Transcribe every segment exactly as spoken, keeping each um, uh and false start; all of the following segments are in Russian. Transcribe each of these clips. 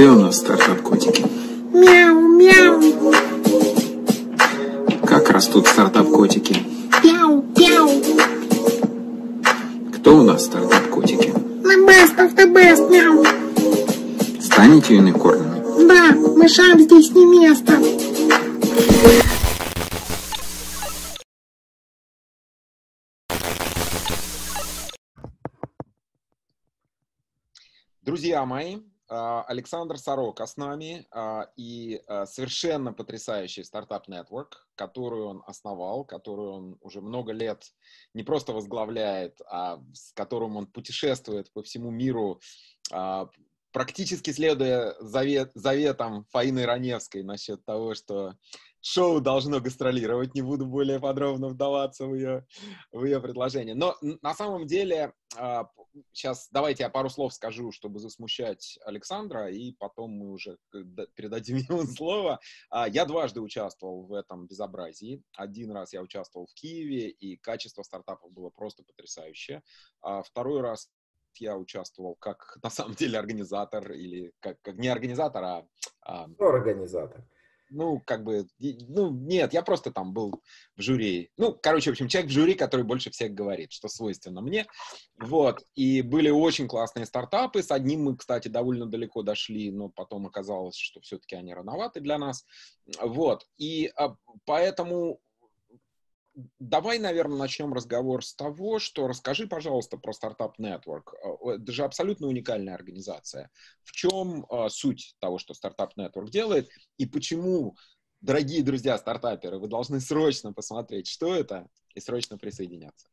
Где у нас стартап-котики? Мяу, мяу. Как растут стартап-котики? Пяу, пяу. Кто у нас стартап-котики? The best of the best, мяу. Станете юникорнами? Да, мышам здесь не место. Друзья мои, Александр Сорока с нами и совершенно потрясающий стартап Network, которую он основал, которую он уже много лет не просто возглавляет, а с которым он путешествует по всему миру, практически следуя завет, заветам Фаины Раневской насчет того, что шоу должно гастролировать. Не буду более подробно вдаваться в ее, в ее предложение. Но на самом деле, сейчас давайте я пару слов скажу, чтобы засмущать Александра, и потом мы уже передадим ему слово. Я дважды участвовал в этом безобразии. Один раз я участвовал в Киеве, и качество стартапов было просто потрясающее. Второй раз я участвовал как, на самом деле, организатор, или как, как не организатор, а... а организатор. Ну, как бы, ну, нет, я просто там был в жюри. Ну, короче, в общем, человек в жюри, который больше всех говорит, что свойственно мне. Вот, и были очень классные стартапы. С одним мы, кстати, довольно далеко дошли, но потом оказалось, что все-таки они рановаты для нас. Вот, и а, поэтому... Давай, наверное, начнем разговор с того, что расскажи, пожалуйста, про Startup Network. Это же абсолютно уникальная организация. В чем uh, суть того, что Startup Network делает, и почему, дорогие друзья стартаперы, вы должны срочно посмотреть, что это, и срочно присоединяться?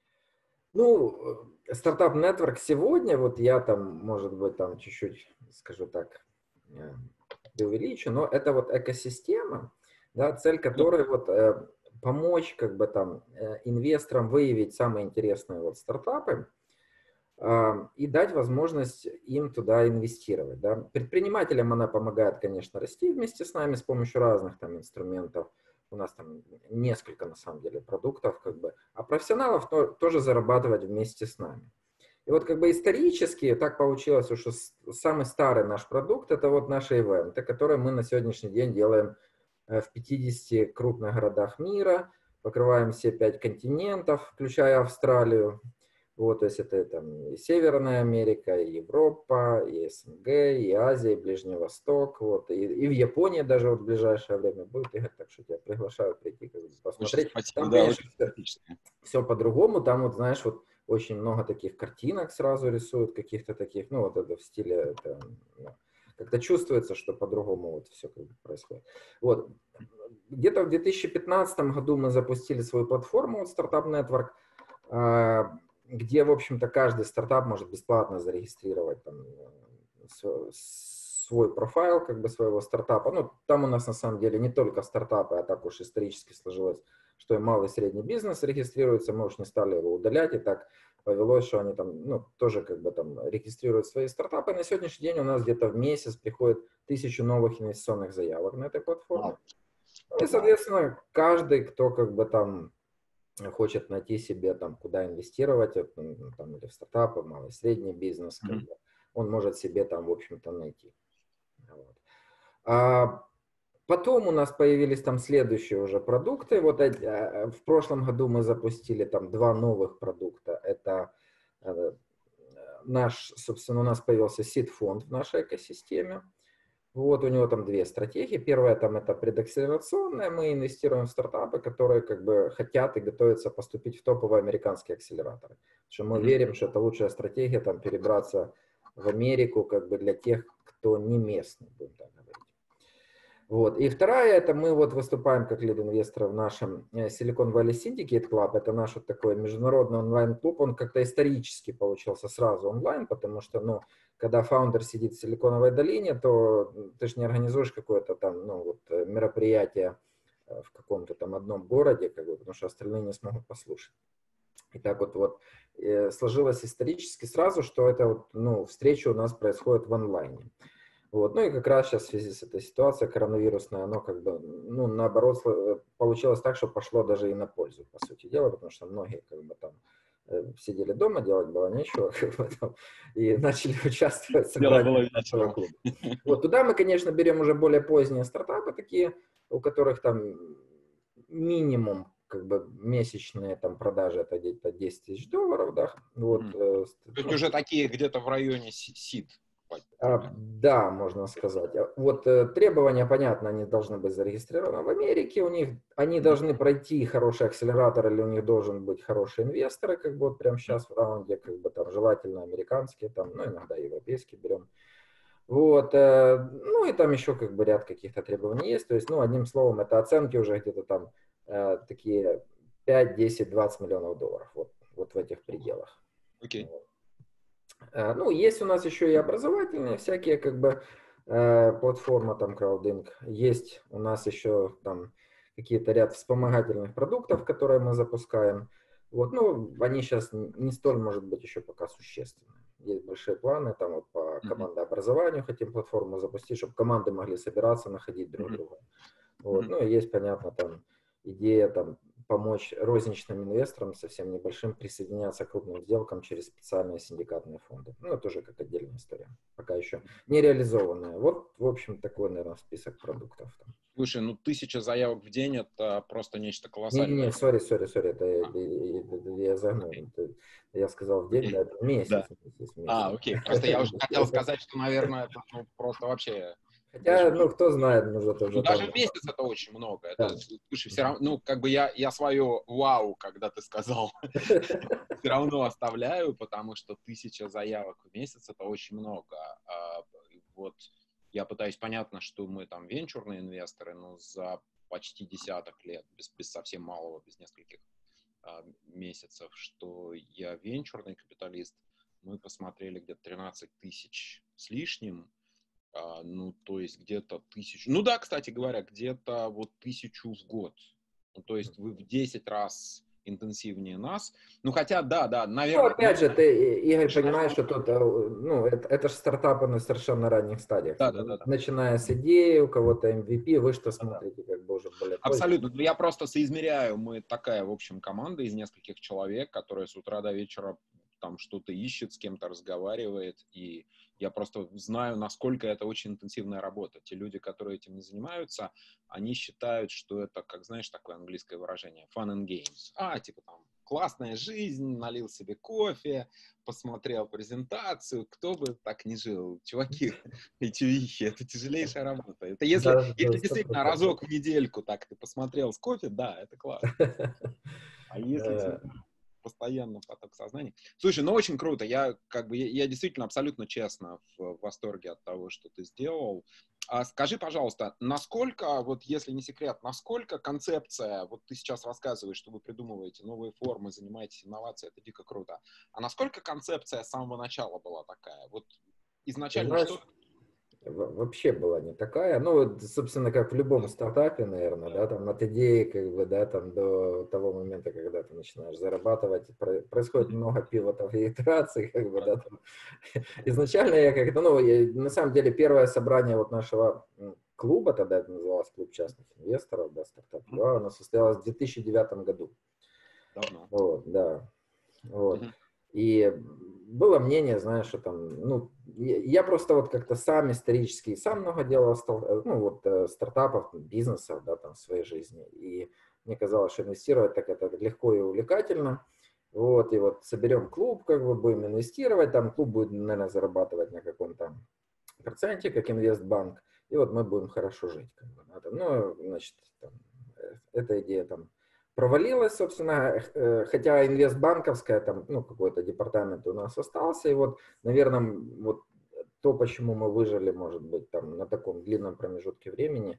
Ну, Startup Network сегодня, вот я там, может быть, там чуть-чуть, скажу так, преувеличу, но это вот экосистема, да, цель которой ну, вот... Э, помочь как бы там инвесторам выявить самые интересные вот стартапы э, и дать возможность им туда инвестировать. Да. Предпринимателям она помогает, конечно, расти вместе с нами с помощью разных там инструментов. У нас там несколько на самом деле продуктов, как бы, а профессионалов то, тоже зарабатывать вместе с нами. И вот как бы исторически так получилось, что самый старый наш продукт это вот наши ивенты, которые мы на сегодняшний день делаем в пятидесяти крупных городах мира, покрываем все пять континентов, включая Австралию. Вот, то есть это там и Северная Америка, и Европа, и СНГ, и Азия, и Ближний Восток. Вот, и, и в Японии даже вот в ближайшее время будет, Игорь, так что тебя приглашаю прийти как бы, посмотреть. Спасибо, там, да, конечно, все, все по-другому. Там вот, знаешь, вот очень много таких картинок сразу рисуют, каких-то таких, ну вот это в стиле... Это, как-то чувствуется, что по-другому вот все как бы происходит. Вот. Где-то в две тысячи пятнадцатом году мы запустили свою платформу вот, Startup Network, где, в общем-то, каждый стартап может бесплатно зарегистрировать там, свой профайл как бы своего стартапа. Ну, там у нас на самом деле не только стартапы, а так уж исторически сложилось, что и малый и средний бизнес регистрируется. Мы уж не стали его удалять, и так повелось, что они там, ну, тоже как бы там регистрируют свои стартапы. На сегодняшний день у нас где-то в месяц приходит тысячу новых инвестиционных заявок на этой платформе. И, соответственно, каждый, кто как бы там хочет найти себе там, куда инвестировать, там, или в стартапы, в малый и средний бизнес, как бы, он может себе там, в общем-то, найти. Вот. А потом у нас появились там следующие уже продукты. Вот в прошлом году мы запустили там два новых продукта. Это наш, собственно, у нас появился сид-фонд в нашей экосистеме. Вот у него там две стратегии. Первая там это предакселерационная. Мы инвестируем в стартапы, которые как бы хотят и готовятся поступить в топовые американские акселераторы. Потому что мы верим, что это лучшая стратегия там перебраться в Америку как бы для тех, кто не местный, будем так говорить. Вот. И вторая, это мы вот выступаем как лид-инвесторы в нашем Silicon Valley Syndicate Club. Это наш вот такой международный онлайн-клуб. Он как-то исторически получился сразу онлайн, потому что, ну, когда фаундер сидит в Силиконовой долине, то ты же не организуешь какое-то там, ну, вот, мероприятие в каком-то там одном городе, как бы, потому что остальные не смогут послушать. И так вот, вот сложилось исторически сразу, что это вот, ну, встреча у нас происходит в онлайне. Вот. Ну и как раз сейчас в связи с этой ситуацией коронавирусной, оно как бы, ну, наоборот, получилось так, что пошло даже и на пользу, по сути дела, потому что многие как бы там сидели дома, делать было нечего, как бы, там, и начали участвовать в Дело было собрании вечером. нашего клуба. Вот туда мы, конечно, берем уже более поздние стартапы, такие, у которых там минимум как бы месячные там продажи это где-то десять тысяч долларов, да. Вот, Мгм. э, То есть ну, уже такие где-то в районе си- сид. а, да, можно сказать. А Вот э, требования, понятно, они должны быть зарегистрированы в Америке, у них, они должны пройти хороший акселератор, или у них должен быть хорошие инвесторы, как бы вот прямо сейчас в раунде, как бы там желательно американские, там, ну, иногда европейские берем. Вот, э, ну и там еще как бы ряд каких-то требований есть, то есть, ну, одним словом, это оценки уже где-то там э, такие пять, десять, двадцать миллионов долларов, вот, вот в этих пределах. Окей. Э, Ну, есть у нас еще и образовательные всякие, как бы, э, платформа, там, CrowdInc. Есть у нас еще там какие-то ряд вспомогательных продуктов, которые мы запускаем. Вот, ну, они сейчас не столь, может быть, еще пока существенны. Есть большие планы, там, вот по командообразованию хотим платформу запустить, чтобы команды могли собираться, находить друг Мгм. друга. Вот, Мгм. ну, и есть, понятно, там, идея, там, помочь розничным инвесторам совсем небольшим присоединяться к крупным сделкам через специальные синдикатные фонды. Ну, это уже как отдельная история, пока еще не реализованная. Вот, в общем, такой, наверное, список продуктов. Там. Слушай, ну тысяча заявок в день это просто нечто колоссальное. Не-не-не, сори, сори, сори, это я, я, я загнул. Это я сказал в день, Окей. да, это месяц. Да. месяц, месяц. А, окей. Просто я уже хотел сказать, что, наверное, это ну, просто вообще... Хотя, ну, кто знает, может, Ну, уже даже там... в месяц это очень много. Это, Да. слушай, все равно, ну, как бы я, я свое вау, когда ты сказал, все равно оставляю, потому что тысяча заявок в месяц это очень много. А, вот я пытаюсь, понятно, что мы там венчурные инвесторы, но за почти десяток лет, без, без совсем малого, без нескольких а, месяцев, что я венчурный капиталист, мы посмотрели где-то тринадцать тысяч с лишним. А, ну, то есть где-то тысячу. Ну да, кстати говоря, где-то вот тысячу в год. Ну, то есть вы в десять раз интенсивнее нас. Ну, хотя, да, да, Ну, наверное... опять же, ты, Игорь, понимаешь, что тут, э, ну, это, это же стартапы на совершенно ранних стадиях. Да, да, да, да. Начиная с идеи, у кого-то эм ви пи, вы что смотрите, как бы уже более поздно. Абсолютно. Ну, я просто соизмеряю. Мы такая, в общем, команда из нескольких человек, которая с утра до вечера там что-то ищет, с кем-то разговаривает, и я просто знаю, насколько это очень интенсивная работа. Те люди, которые этим не занимаются, они считают, что это, как знаешь, такое английское выражение, fun and games. А, типа там, классная жизнь, налил себе кофе, посмотрел презентацию, кто бы так не жил. Чуваки, эти вихи, это тяжелейшая работа. Это если, Да, если да, действительно сто процентов. разок в недельку так ты посмотрел с кофе, да, это классно. А если тебе постоянно поток сознания. Слушай, ну очень круто. Я как бы я, я действительно абсолютно честно в, в восторге от того, что ты сделал. А скажи, пожалуйста, насколько, вот если не секрет, насколько концепция, вот ты сейчас рассказываешь, что вы придумываете новые формы, занимаетесь инновацией, это дико круто. А насколько концепция с самого начала была такая? Вот изначально Знаешь, что? вообще была не такая. Ну, вот, собственно, как в любом стартапе, наверное, да, там от идеи, как бы, да, там до того момента, когда ты начинаешь зарабатывать, происходит много пивотов и итераций, как бы, да, там. Изначально я как-то, ну, я, на самом деле, первое собрание вот нашего клуба, тогда это называлось клуб частных инвесторов, да, стартап два, оно состоялось в две тысячи девятом году. Давно. Вот, да, вот. Мгм. И было мнение, знаешь, что там, ну, я просто вот как-то сам исторически, сам много делал, ну, вот, стартапов, бизнесов, да, там, в своей жизни, и мне казалось, что инвестировать так это легко и увлекательно, вот, и вот соберем клуб, как бы, будем инвестировать, там, клуб будет, наверное, зарабатывать на каком-то проценте, как инвестбанк, и вот мы будем хорошо жить, как бы, да, там, ну, значит, там, эта идея, там, провалилась, собственно, хотя инвестбанковская, там, ну, какой-то департамент у нас остался, и вот, наверное, вот то, почему мы выжили, может быть, там, на таком длинном промежутке времени,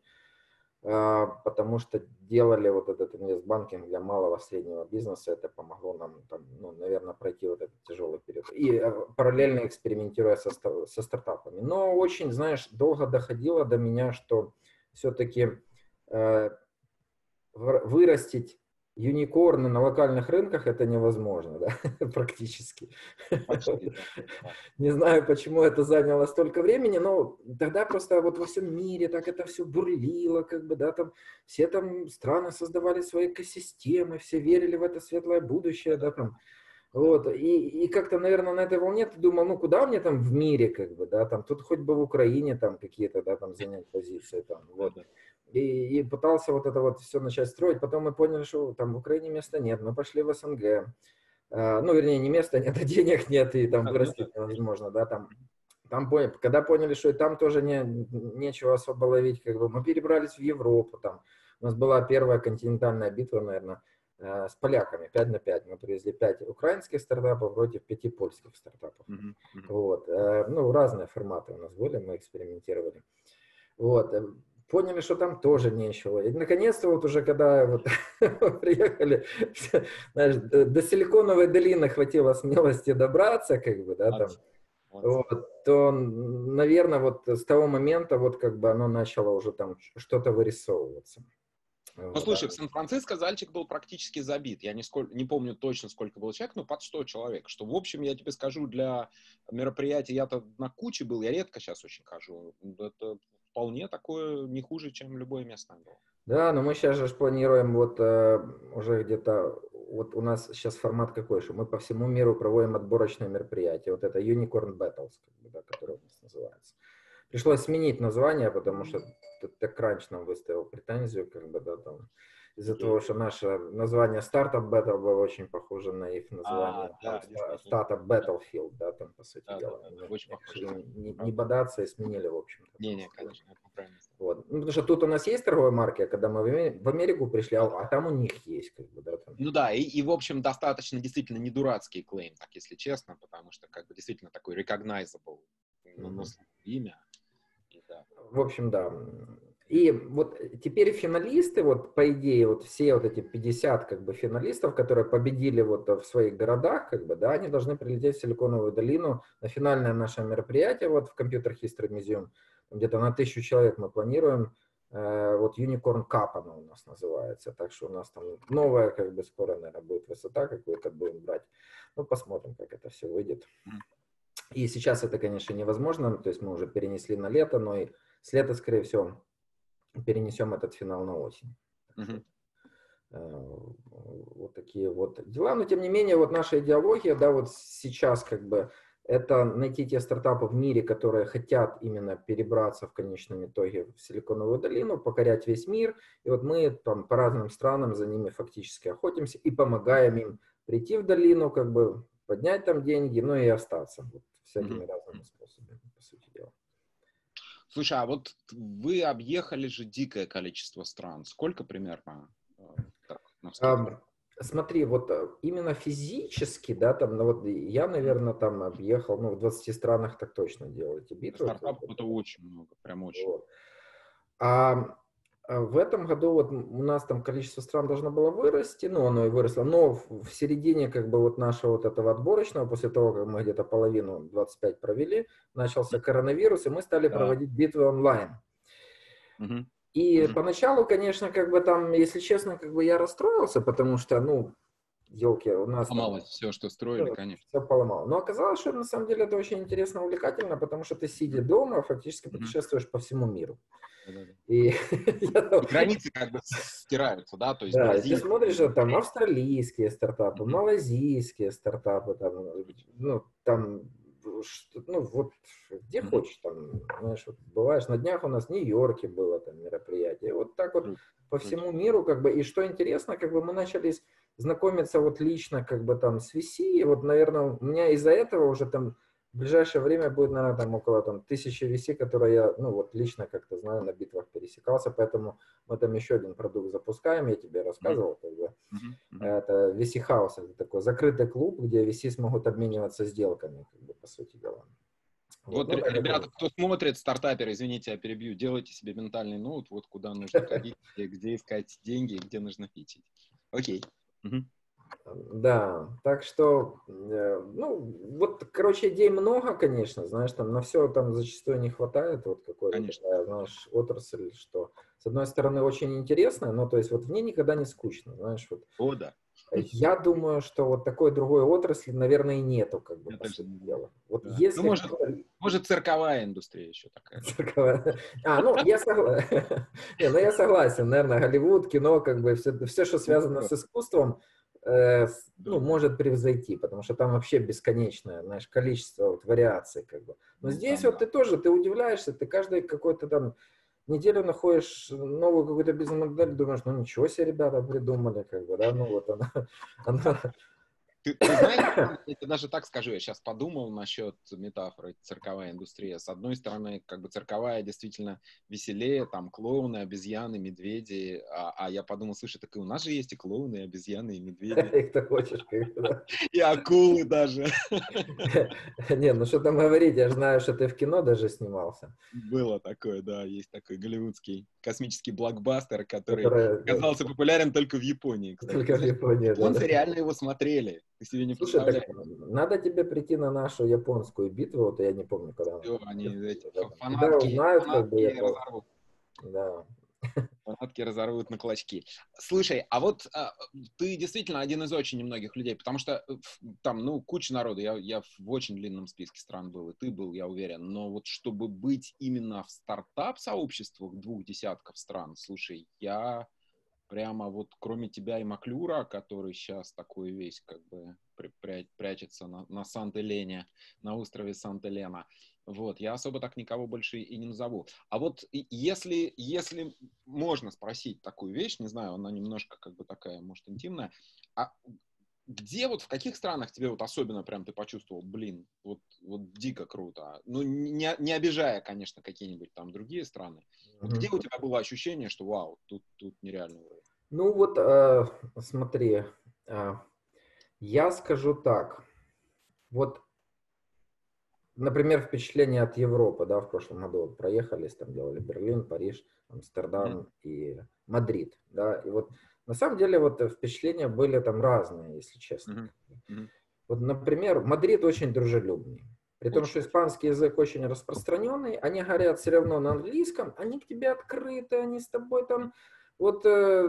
потому что делали вот этот инвестбанкинг для малого среднего бизнеса, это помогло нам, там, ну, наверное, пройти вот этот тяжелый период. И параллельно экспериментируя со, со стартапами. Но очень, знаешь, долго доходило до меня, что все-таки э, вырастить юникорны на локальных рынках это невозможно, да, практически. Почти, да. Не знаю, почему это заняло столько времени, но тогда просто вот во всем мире так это все бурлило, как бы, да, там все там страны создавали свои экосистемы, все верили в это светлое будущее, да, там. Вот, и, и как-то, наверное, на этой волне ты думал, ну, куда мне там в мире, как бы, да, там, тут хоть бы в Украине там какие-то, да, там, занять позиции, там, вот. И, и пытался вот это вот все начать строить, потом мы поняли, что там в Украине места нет, мы пошли в СНГ, а, ну, вернее, не места нет, а денег нет, и там вырастить невозможно, да, там. Там, когда поняли, что и там тоже не, нечего особо ловить, как бы, мы перебрались в Европу, там, у нас была первая континентальная битва, наверное, с поляками, пять на пять. Мы привезли пять украинских стартапов против пяти польских стартапов. Mm-hmm. Вот. Ну, разные форматы у нас были, мы экспериментировали. Вот. Поняли, что там тоже нечего. И наконец-то вот уже когда вот приехали, знаешь, до Силиконовой долины хватило смелости добраться, как бы, да, там, вот, то, наверное, вот с того момента вот как бы оно начало уже там что-то вырисовываться. Ну, слушай, в Сан-Франциско зальчик был практически забит. Я не, сколь, не помню точно, сколько было человек, но под сто человек. Что, в общем, я тебе скажу, для мероприятий я-то на куче был, я редко сейчас очень хожу. Это вполне такое не хуже, чем любое место было. Да, но мы сейчас же планируем вот э, уже где-то, вот у нас сейчас формат какой, что мы по всему миру проводим отборочные мероприятия. Вот это Unicorn Battles, как бы, да, которое у нас называется. Пришлось сменить название, потому что TechCrunch нам выставил претензию, как бы, да, там, из-за yeah. того, что наше название Startup Battle было очень похоже на их название а, да, Startup Battlefield, да, там, по сути да, дела. Да, да, очень похоже. Не, не бодаться и сменили, в общем-то. Не-не, конечно, это правильно. Вот. Ну, потому что тут у нас есть торговая марка, а когда мы в Америку пришли, а там у них есть, как бы, да, там. Ну да, и, и, в общем, достаточно действительно не дурацкий клейм, так, если честно, потому что, как бы, действительно такой recognizable mm-hmm. имя. Да. В общем, да. И вот теперь финалисты, вот по идее, вот все вот эти пятьдесят как бы финалистов, которые победили вот в своих городах, как бы, да, они должны прилететь в Силиконовую долину на финальное наше мероприятие вот в Computer History Museum. Где-то на тысячу человек мы планируем. Вот Unicorn Cup она у нас называется. Так что у нас там новая, как бы, скоро, наверное, будет высота какую-то будем брать. Ну, посмотрим, как это все выйдет. И сейчас это, конечно, невозможно, то есть мы уже перенесли на лето, но и с лета, скорее всего, перенесем этот финал на осень. Mm-hmm. Вот такие вот дела. Но, тем не менее, вот наша идеология, да, вот сейчас как бы это найти те стартапы в мире, которые хотят именно перебраться в конечном итоге в Силиконовую долину, покорять весь мир. И вот мы там по разным странам за ними фактически охотимся и помогаем им прийти в долину, как бы поднять там деньги, ну и остаться вот, всякими mm-hmm. разными способами, по сути дела. Слушай, а вот вы объехали же дикое количество стран. Сколько примерно? Так, а, смотри, вот именно физически, да, там, ну вот я, наверное, там объехал, ну, в двадцати странах так точно делал эти битвы. Стартапов это очень много, прям очень. Вот. А в этом году вот у нас там количество стран должно было вырасти, ну, оно и выросло, но в, в середине как бы вот нашего вот этого отборочного, после того, как мы где-то половину, двадцать пять провели, начался коронавирус, и мы стали да. проводить битвы онлайн. Угу. И угу. поначалу, конечно, как бы там, если честно, как бы я расстроился, потому что, ну, елки, у нас... Поломалось там, все, что строили, все, конечно. Все поломало. Но оказалось, что на самом деле это очень интересно, увлекательно, потому что ты, сидя дома, фактически путешествуешь mm-hmm. по всему миру. Да-да-да. И, и границы как бы стираются, да? То есть да, ты смотришь, там австралийские стартапы, mm-hmm. малазийские стартапы, там, ну, там, ну, вот, где mm-hmm. хочешь, там, знаешь, вот, бываешь, на днях у нас в Нью-Йорке было там мероприятие, вот так вот mm-hmm. по всему миру, как бы, и что интересно, как бы мы начали знакомиться вот лично, как бы, там, с ви си, и вот, наверное, у меня из-за этого уже там в ближайшее время будет, наверное, там около там, тысячи ви си, которые я, ну, вот лично как-то знаю, на битвах пересекался, поэтому мы там еще один продукт запускаем, я тебе рассказывал, как бы. Mm-hmm. Это ви си House, это такой закрытый клуб, где ви си смогут обмениваться сделками, как бы, по сути дела. Вот, вот ну, ребята, кто смотрит, стартаперы, извините, я перебью, делайте себе ментальный ноут, вот куда нужно ходить, где искать деньги, где нужно питить. Окей. Да, так что, ну, вот, короче, идей много, конечно, знаешь, там на все там зачастую не хватает, вот какой-то такая, знаешь, отрасль, что, с одной стороны, очень интересная, но, то есть, вот в ней никогда не скучно, знаешь, вот. О, да. Я думаю, что вот такой другой отрасли, наверное, и нету, как бы, по сути дела. Вот да. если... Ну, может, может, цирковая индустрия еще такая. Цирковая. А, ну, я согласен. Не, ну, я согласен, наверное, Голливуд, кино, как бы, все, все, что связано с искусством, э, ну, может превзойти, потому что там вообще бесконечное, знаешь, количество вот вариаций, как бы. Но Ну, здесь там, вот ты тоже, ты удивляешься, ты каждый какой-то там неделю находишь новую какую-то бизнес-модель, думаешь, ну ничего себе ребята придумали, как бы, да, ну вот она, она... Ты, ты знаешь, я тебе даже так скажу, я сейчас подумал насчет метафоры цирковая индустрия. С одной стороны, как бы цирковая действительно веселее, там клоуны, обезьяны, медведи, а, а я подумал, слушай, так и у нас же есть и клоуны, и обезьяны, и медведи, Их ты хочешь, как бы, да. и акулы даже. Не, ну что там говорить, я же знаю, что ты в кино даже снимался. Было такое, да, есть такой голливудский космический блокбастер, который Которая, да, оказался популярен только в Японии, кстати. только в Японии, да, Японцы да. реально его смотрели, ты себе не Слушай, так представляешь. надо тебе прийти на нашу японскую битву, вот я не помню, когда она Всё, там они, будет, эти, да, фа- там. Тебя фанатки, узнают, как бы, я фанатки просто, разорвут. да. Фанатки разорвут на клочки. Слушай, а вот а, ты действительно один из очень немногих людей, потому что э, ф- там, ну, куча народу, я, я в очень длинном списке стран был, и ты был, я уверен, но вот чтобы быть именно в стартап-сообществах двух десятков стран, слушай, я прямо вот кроме тебя и Маклюра, который сейчас такой весь как бы при- пря- прячется на, на Сант-Элене, на острове Сант-Элена, вот, я особо так никого больше и не назову. А вот и- если, если можно спросить такую вещь, не знаю, она немножко как бы такая, может, интимная, а где вот, в каких странах тебе вот особенно прям ты почувствовал, блин, вот, вот дико круто, ну, не, не обижая, конечно, какие-нибудь там другие страны, вот где Мгм. у тебя было ощущение, что вау, тут, тут нереально уровень? Ну вот, э, смотри, э, я скажу так, вот, например, впечатление от Европы, да, в прошлом году вот проехались, там делали Берлин, Париж, Мгм. Амстердам и Мадрид, да, и вот на самом деле вот э, впечатления были там разные, если честно. Мгм. Мгм. Вот, например, Мадрид очень дружелюбный. При том, что Очень. испанский язык очень распространенный, они говорят все равно на английском, они к тебе открыты, они с тобой там, вот, э,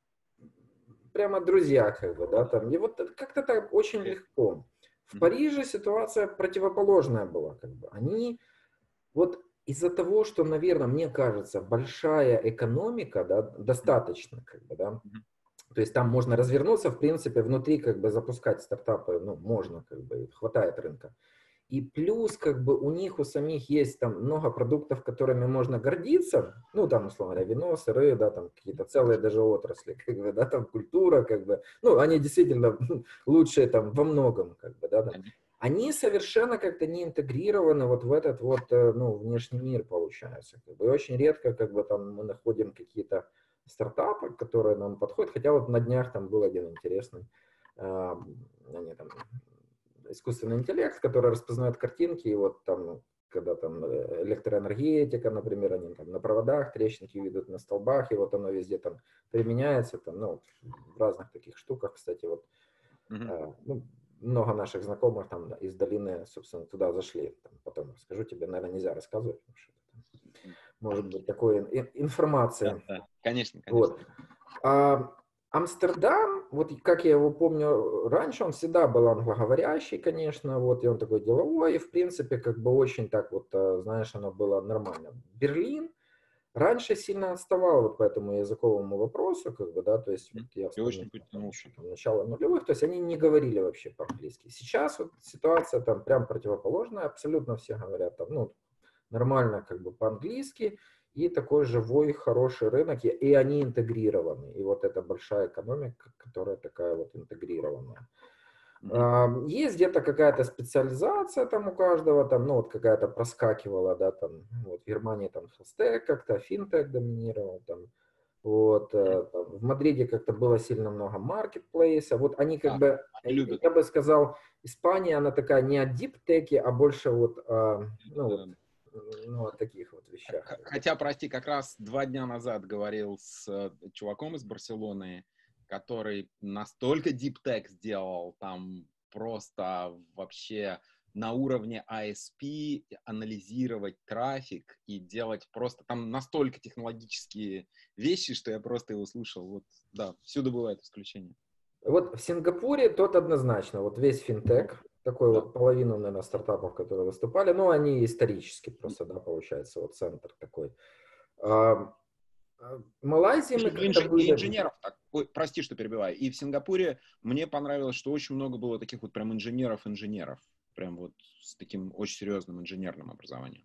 прямо друзья, как бы, да, там. И вот как-то так очень легко. В Мгм. Париже ситуация противоположная была, как бы. Они, вот из-за того, что, наверное, мне кажется, большая экономика, да, достаточно, как бы, да, Мгм. то есть там можно развернуться, в принципе, внутри как бы запускать стартапы, ну, можно, как бы, хватает рынка. И плюс, как бы, у них у самих есть там много продуктов, которыми можно гордиться, ну, там, условно говоря, вино, сыры, да, там, какие-то целые даже отрасли, как бы, да, там, культура, как бы, ну, они действительно лучшие там во многом, как бы, да, там. Конечно. Они совершенно как-то не интегрированы вот в этот вот, э, ну, внешний мир, получается, как бы. И очень редко, как бы, там, мы находим какие-то стартапы, которые нам подходят, хотя вот на днях там был один интересный, э, они там искусственный интеллект, который распознает картинки, и вот там, когда там э, электроэнергетика, например, они там на проводах, трещинки видят на столбах, и вот оно везде там применяется, там, ну, в разных таких штуках, кстати, вот, Мгм. э, ну, много наших знакомых там из долины, собственно, туда зашли, там, потом расскажу тебе, наверное, нельзя рассказывать, потому что там может быть такой ин- информации. Да, да. Конечно, конечно. Вот. А Амстердам, вот как я его помню раньше, он всегда был англоговорящий, конечно, вот, и он такой деловой, и в принципе, как бы очень так вот, э, знаешь, оно было нормально. Берлин раньше сильно отставал вот по этому языковому вопросу, как бы, да, то есть вот Мгм. я И очень вспоминаю там подтянулся. еще там, начало нулевых, то есть они не говорили вообще по-английски. Сейчас вот ситуация там прям противоположная, абсолютно все говорят там, ну, нормально как бы по-английски, и такой живой, хороший рынок, и, и они интегрированы. И вот эта большая экономика, которая такая вот интегрированная. Мгм. А, Есть где-то какая-то специализация там у каждого, там, ну вот какая-то проскакивала, да, там, вот в Германии там хелстек как-то, финтек доминировал, там, вот, Мгм. э, там, в Мадриде как-то было сильно много маркетплейса, вот они как Да, бы, они э, любят. я бы сказал, Испания, она такая не о диптеке, а больше вот, а, ну вот, Да. ну, о таких вот вещах. Х- Хотя, прости, как раз два дня назад говорил с э, чуваком из Барселоны, который настолько диптек сделал, там просто вообще на уровне ай эс пи анализировать трафик и делать просто там настолько технологические вещи, что я просто его слушал. Вот, да, всюду бывает исключение. Вот в Сингапуре тот однозначно, вот весь финтех, такой Да. вот половину, наверное, стартапов, которые выступали, ну, они исторически просто, да, получается, вот центр такой. А, а, В Малайзии мы Слушай, ну, как-то инж- и были... инженеров так ой, прости, что перебиваю, и в Сингапуре мне понравилось, что очень много было таких вот прям инженеров-инженеров, прям вот с таким очень серьезным инженерным образованием.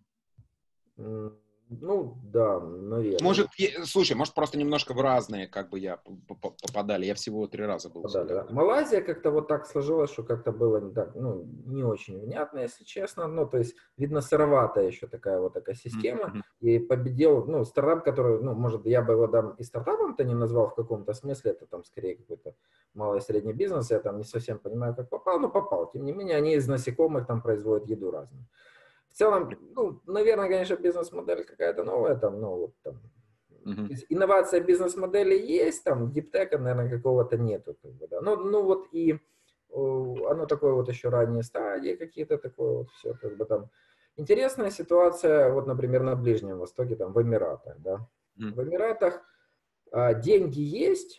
Ну, да, наверное. Может, е- слушай, может, просто немножко в разные, как бы я п- п- попадали. Я всего три раза был. в Да, да. Сингапуре. Малайзия как-то вот так сложилось, что как-то было не так, ну, не очень внятно, если честно. Ну, то есть, видно, сыроватая еще такая вот экосистема. Мгм. И победил, ну, стартап, который, ну, может, я бы его там и стартапом-то не назвал в каком-то смысле, это там скорее какой-то малый и средний бизнес, я там не совсем понимаю, как попал, но попал. Тем не менее, они из насекомых там производят еду разную. В целом, ну, наверное, конечно, бизнес-модель какая-то новая, там, ну, вот там, Мгм. то есть инновация бизнес-модели есть, там, диптека, наверное, какого-то нету, как бы, да. Ну, ну, вот и о, оно такое вот еще ранние стадии какие-то, такое вот все, как бы там. Интересная ситуация, вот, например, на Ближнем Востоке, там, в Эмиратах, да. Мгм. В Эмиратах а, деньги есть,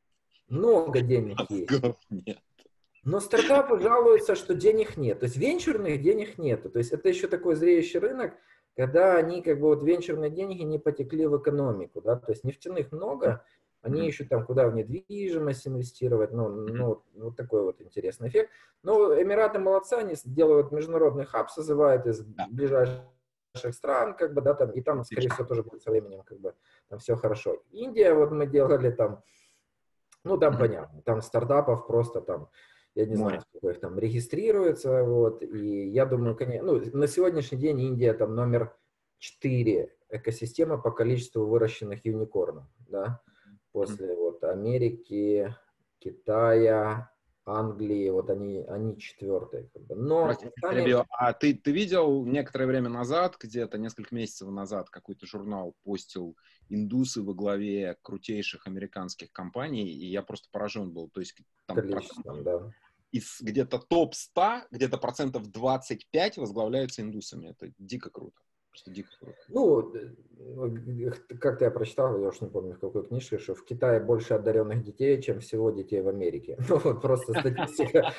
много денег есть. Мозгов нет. Но стартапы жалуются, что денег нет. То есть венчурных денег нет. То есть это еще такой зреющий рынок, когда они как бы вот венчурные деньги не потекли в экономику. Да? То есть нефтяных много, они Мгм. ищут там, куда в недвижимость инвестировать. Ну, ну, вот такой вот интересный эффект. Но Эмираты молодцы, они делают международный хаб, созывают из Да. ближайших стран, как бы, да, там, и там, скорее всего, тоже будет со временем, как бы, там все хорошо. Индия, вот мы делали там, ну, там Мгм. понятно, там стартапов просто там, я не Море. знаю, сколько их там регистрируется, вот, и я думаю, конечно, ну, на сегодняшний день Индия там номер четыре экосистема по количеству выращенных юникорнов, да, Мгм. после вот Америки, Китая, Англии, вот они, они четвертые, как бы. Но Прости, сами... перебил. А ты, ты видел некоторое время назад, где-то несколько месяцев назад, какой-то журнал постил индусы во главе крутейших американских компаний, и я просто поражен был. То есть там количеством, да. из где-то топ сто, где-то процентов двадцать пять возглавляются индусами. Это дико круто. Просто дико круто. Ну, как-то я прочитал, я уж не помню в какой книжке, что в Китае больше одаренных детей, чем всего детей в Америке. Ну, вот просто статистика.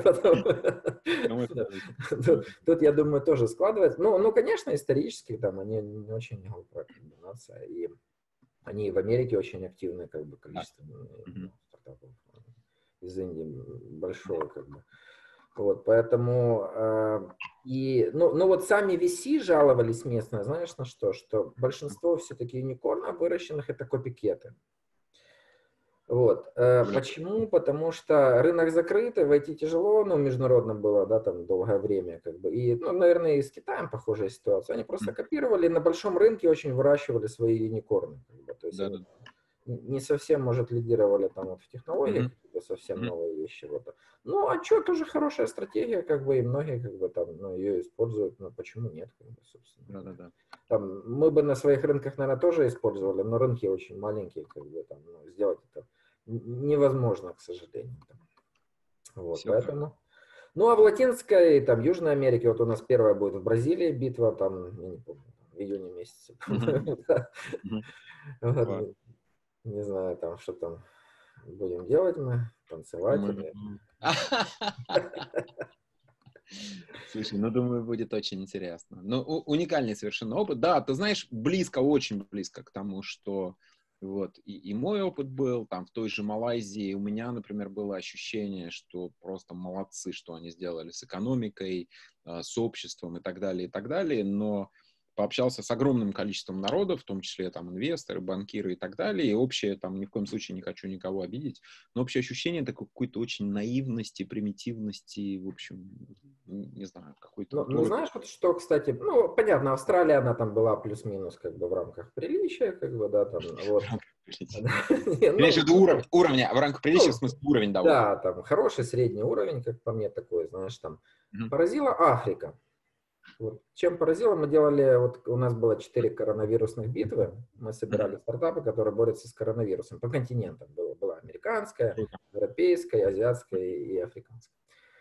Тут, я думаю, тоже складывается. Ну, ну, конечно, исторически там они не очень глупая комбинация. И они в Америке очень активны, как бы, количество стартапов из Индии большое, как бы. Вот, поэтому, э, и, ну, ну вот сами ви си жаловались местные, знаешь, на что? Что большинство все-таки юникорнов выращенных это копикеты. Вот. Э, почему? Потому что рынок закрытый, войти тяжело, ну, международно было, да, там, долгое время, как бы, и, ну, наверное, и с Китаем похожая ситуация. Они просто копировали, на большом рынке очень выращивали свои юникорны, как бы, то есть Да, они да. не совсем, может, лидировали там вот в технологиях, Мгм. какие-то совсем Мгм. новые вещи. Вот. Ну, а что, тоже хорошая стратегия, как бы, и многие, как бы, там, ну, ее используют, ну, почему нет, как бы, собственно. Да, да, да. Там, мы бы на своих рынках, наверное, тоже использовали, но рынки очень маленькие, как бы, там, ну, сделать это невозможно, к сожалению. Там. Вот, Всё поэтому... Ну, а в Латинской, там, Южной Америке, вот у нас первая будет в Бразилии битва, там, я не помню, в июне месяце, по-моему, да. Вот, не знаю, там, что там будем делать мы, танцевать или... Слушай, ну, думаю, будет очень интересно. Ну, у- уникальный совершенно опыт. Да, ты знаешь, близко, очень близко к тому, что вот и, и мой опыт был, там, в той же Малайзии у меня, например, было ощущение, что просто молодцы, что они сделали с экономикой, э, с обществом и так далее, и так далее, но пообщался с огромным количеством народов, в том числе там инвесторы, банкиры и так далее, и общее, там, ни в коем случае не хочу никого обидеть, но общее ощущение такой какой-то очень наивности, примитивности, в общем, не знаю, какой-то Ну, вот ну, уровень. знаешь, вот что, кстати, ну, понятно, Австралия, она там была плюс-минус, как бы, в рамках приличия, как бы, да, там, вот. Не, Имеешь в ну, виду уровень, уровня, в рамках приличия, в ну, смысле уровень, да, вот. да, там, хороший средний уровень, как по мне, такой, знаешь, там. Мгм. Поразила Африка. Вот. Чем поразило, мы делали, вот у нас было четыре коронавирусных битвы, мы собирали стартапы, которые борются с коронавирусом, по континентам было, была американская, Круто. европейская, азиатская и африканская.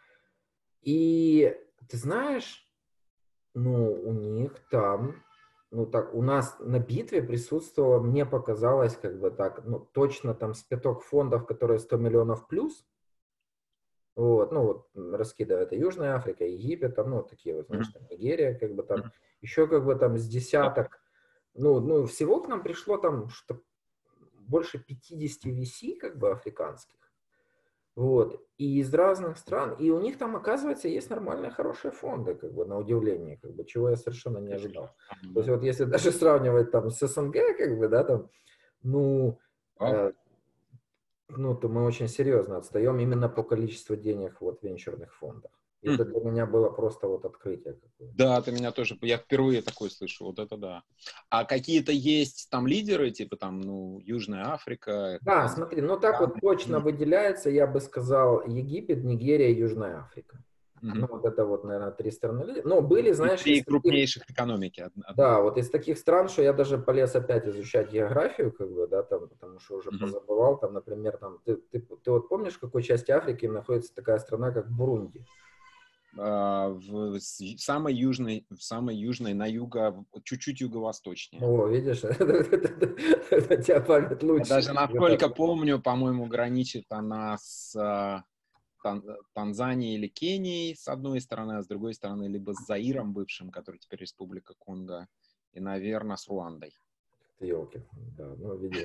И ты знаешь, ну, у них там, ну, так, у нас на битве присутствовало, мне показалось, как бы так, ну, точно там с пяток фондов, которые сто миллионов плюс, вот, ну, вот, раскидывая, это Южная Африка, Египет, там, ну, вот такие вот, знаешь, там, Нигерия, как бы там, еще как бы там с десяток, ну, ну, всего к нам пришло там, что больше пятидесяти ви си, как бы, африканских. Вот. И из разных стран. И у них там, оказывается, есть нормальные, хорошие фонды, как бы, на удивление, как бы, чего я совершенно не ожидал. То есть вот если даже сравнивать там с СНГ, как бы, да, там, ну, э, ну, то мы очень серьезно отстаем именно по количеству денег вот в венчурных фондах. И Хм. это для меня было просто вот открытие какое-то. Да, ты меня тоже, я впервые такое слышу, вот это да. А какие-то есть там лидеры, типа там, ну, Южная Африка? Да, смотри, ну так вот точно выделяется, я бы сказал, Египет, Нигерия, Южная Африка. Мгм. Ну, вот это вот, наверное, три страны. Ну, были, знаешь, Три из таких- крупнейших экономики. од- од- Да, вот из таких стран, что я даже полез опять изучать географию, как бы, да, там, потому что уже Мгм. позабывал, там, например, там, ты, ты, ты вот помнишь, в какой части Африки находится такая страна, как Бурунди? а, в, с- в самой южной, в самой южной, на юго, чуть-чуть юго-восточнее. О, видишь, у тебя память Я лучше. даже, насколько помню, по-моему, граничит она с а, Тан- Танзанией или Кенией с одной стороны, а с другой стороны либо с Заиром бывшим, который теперь Республика Конго, и, наверное, с Руандой. Елки, да, ну видишь.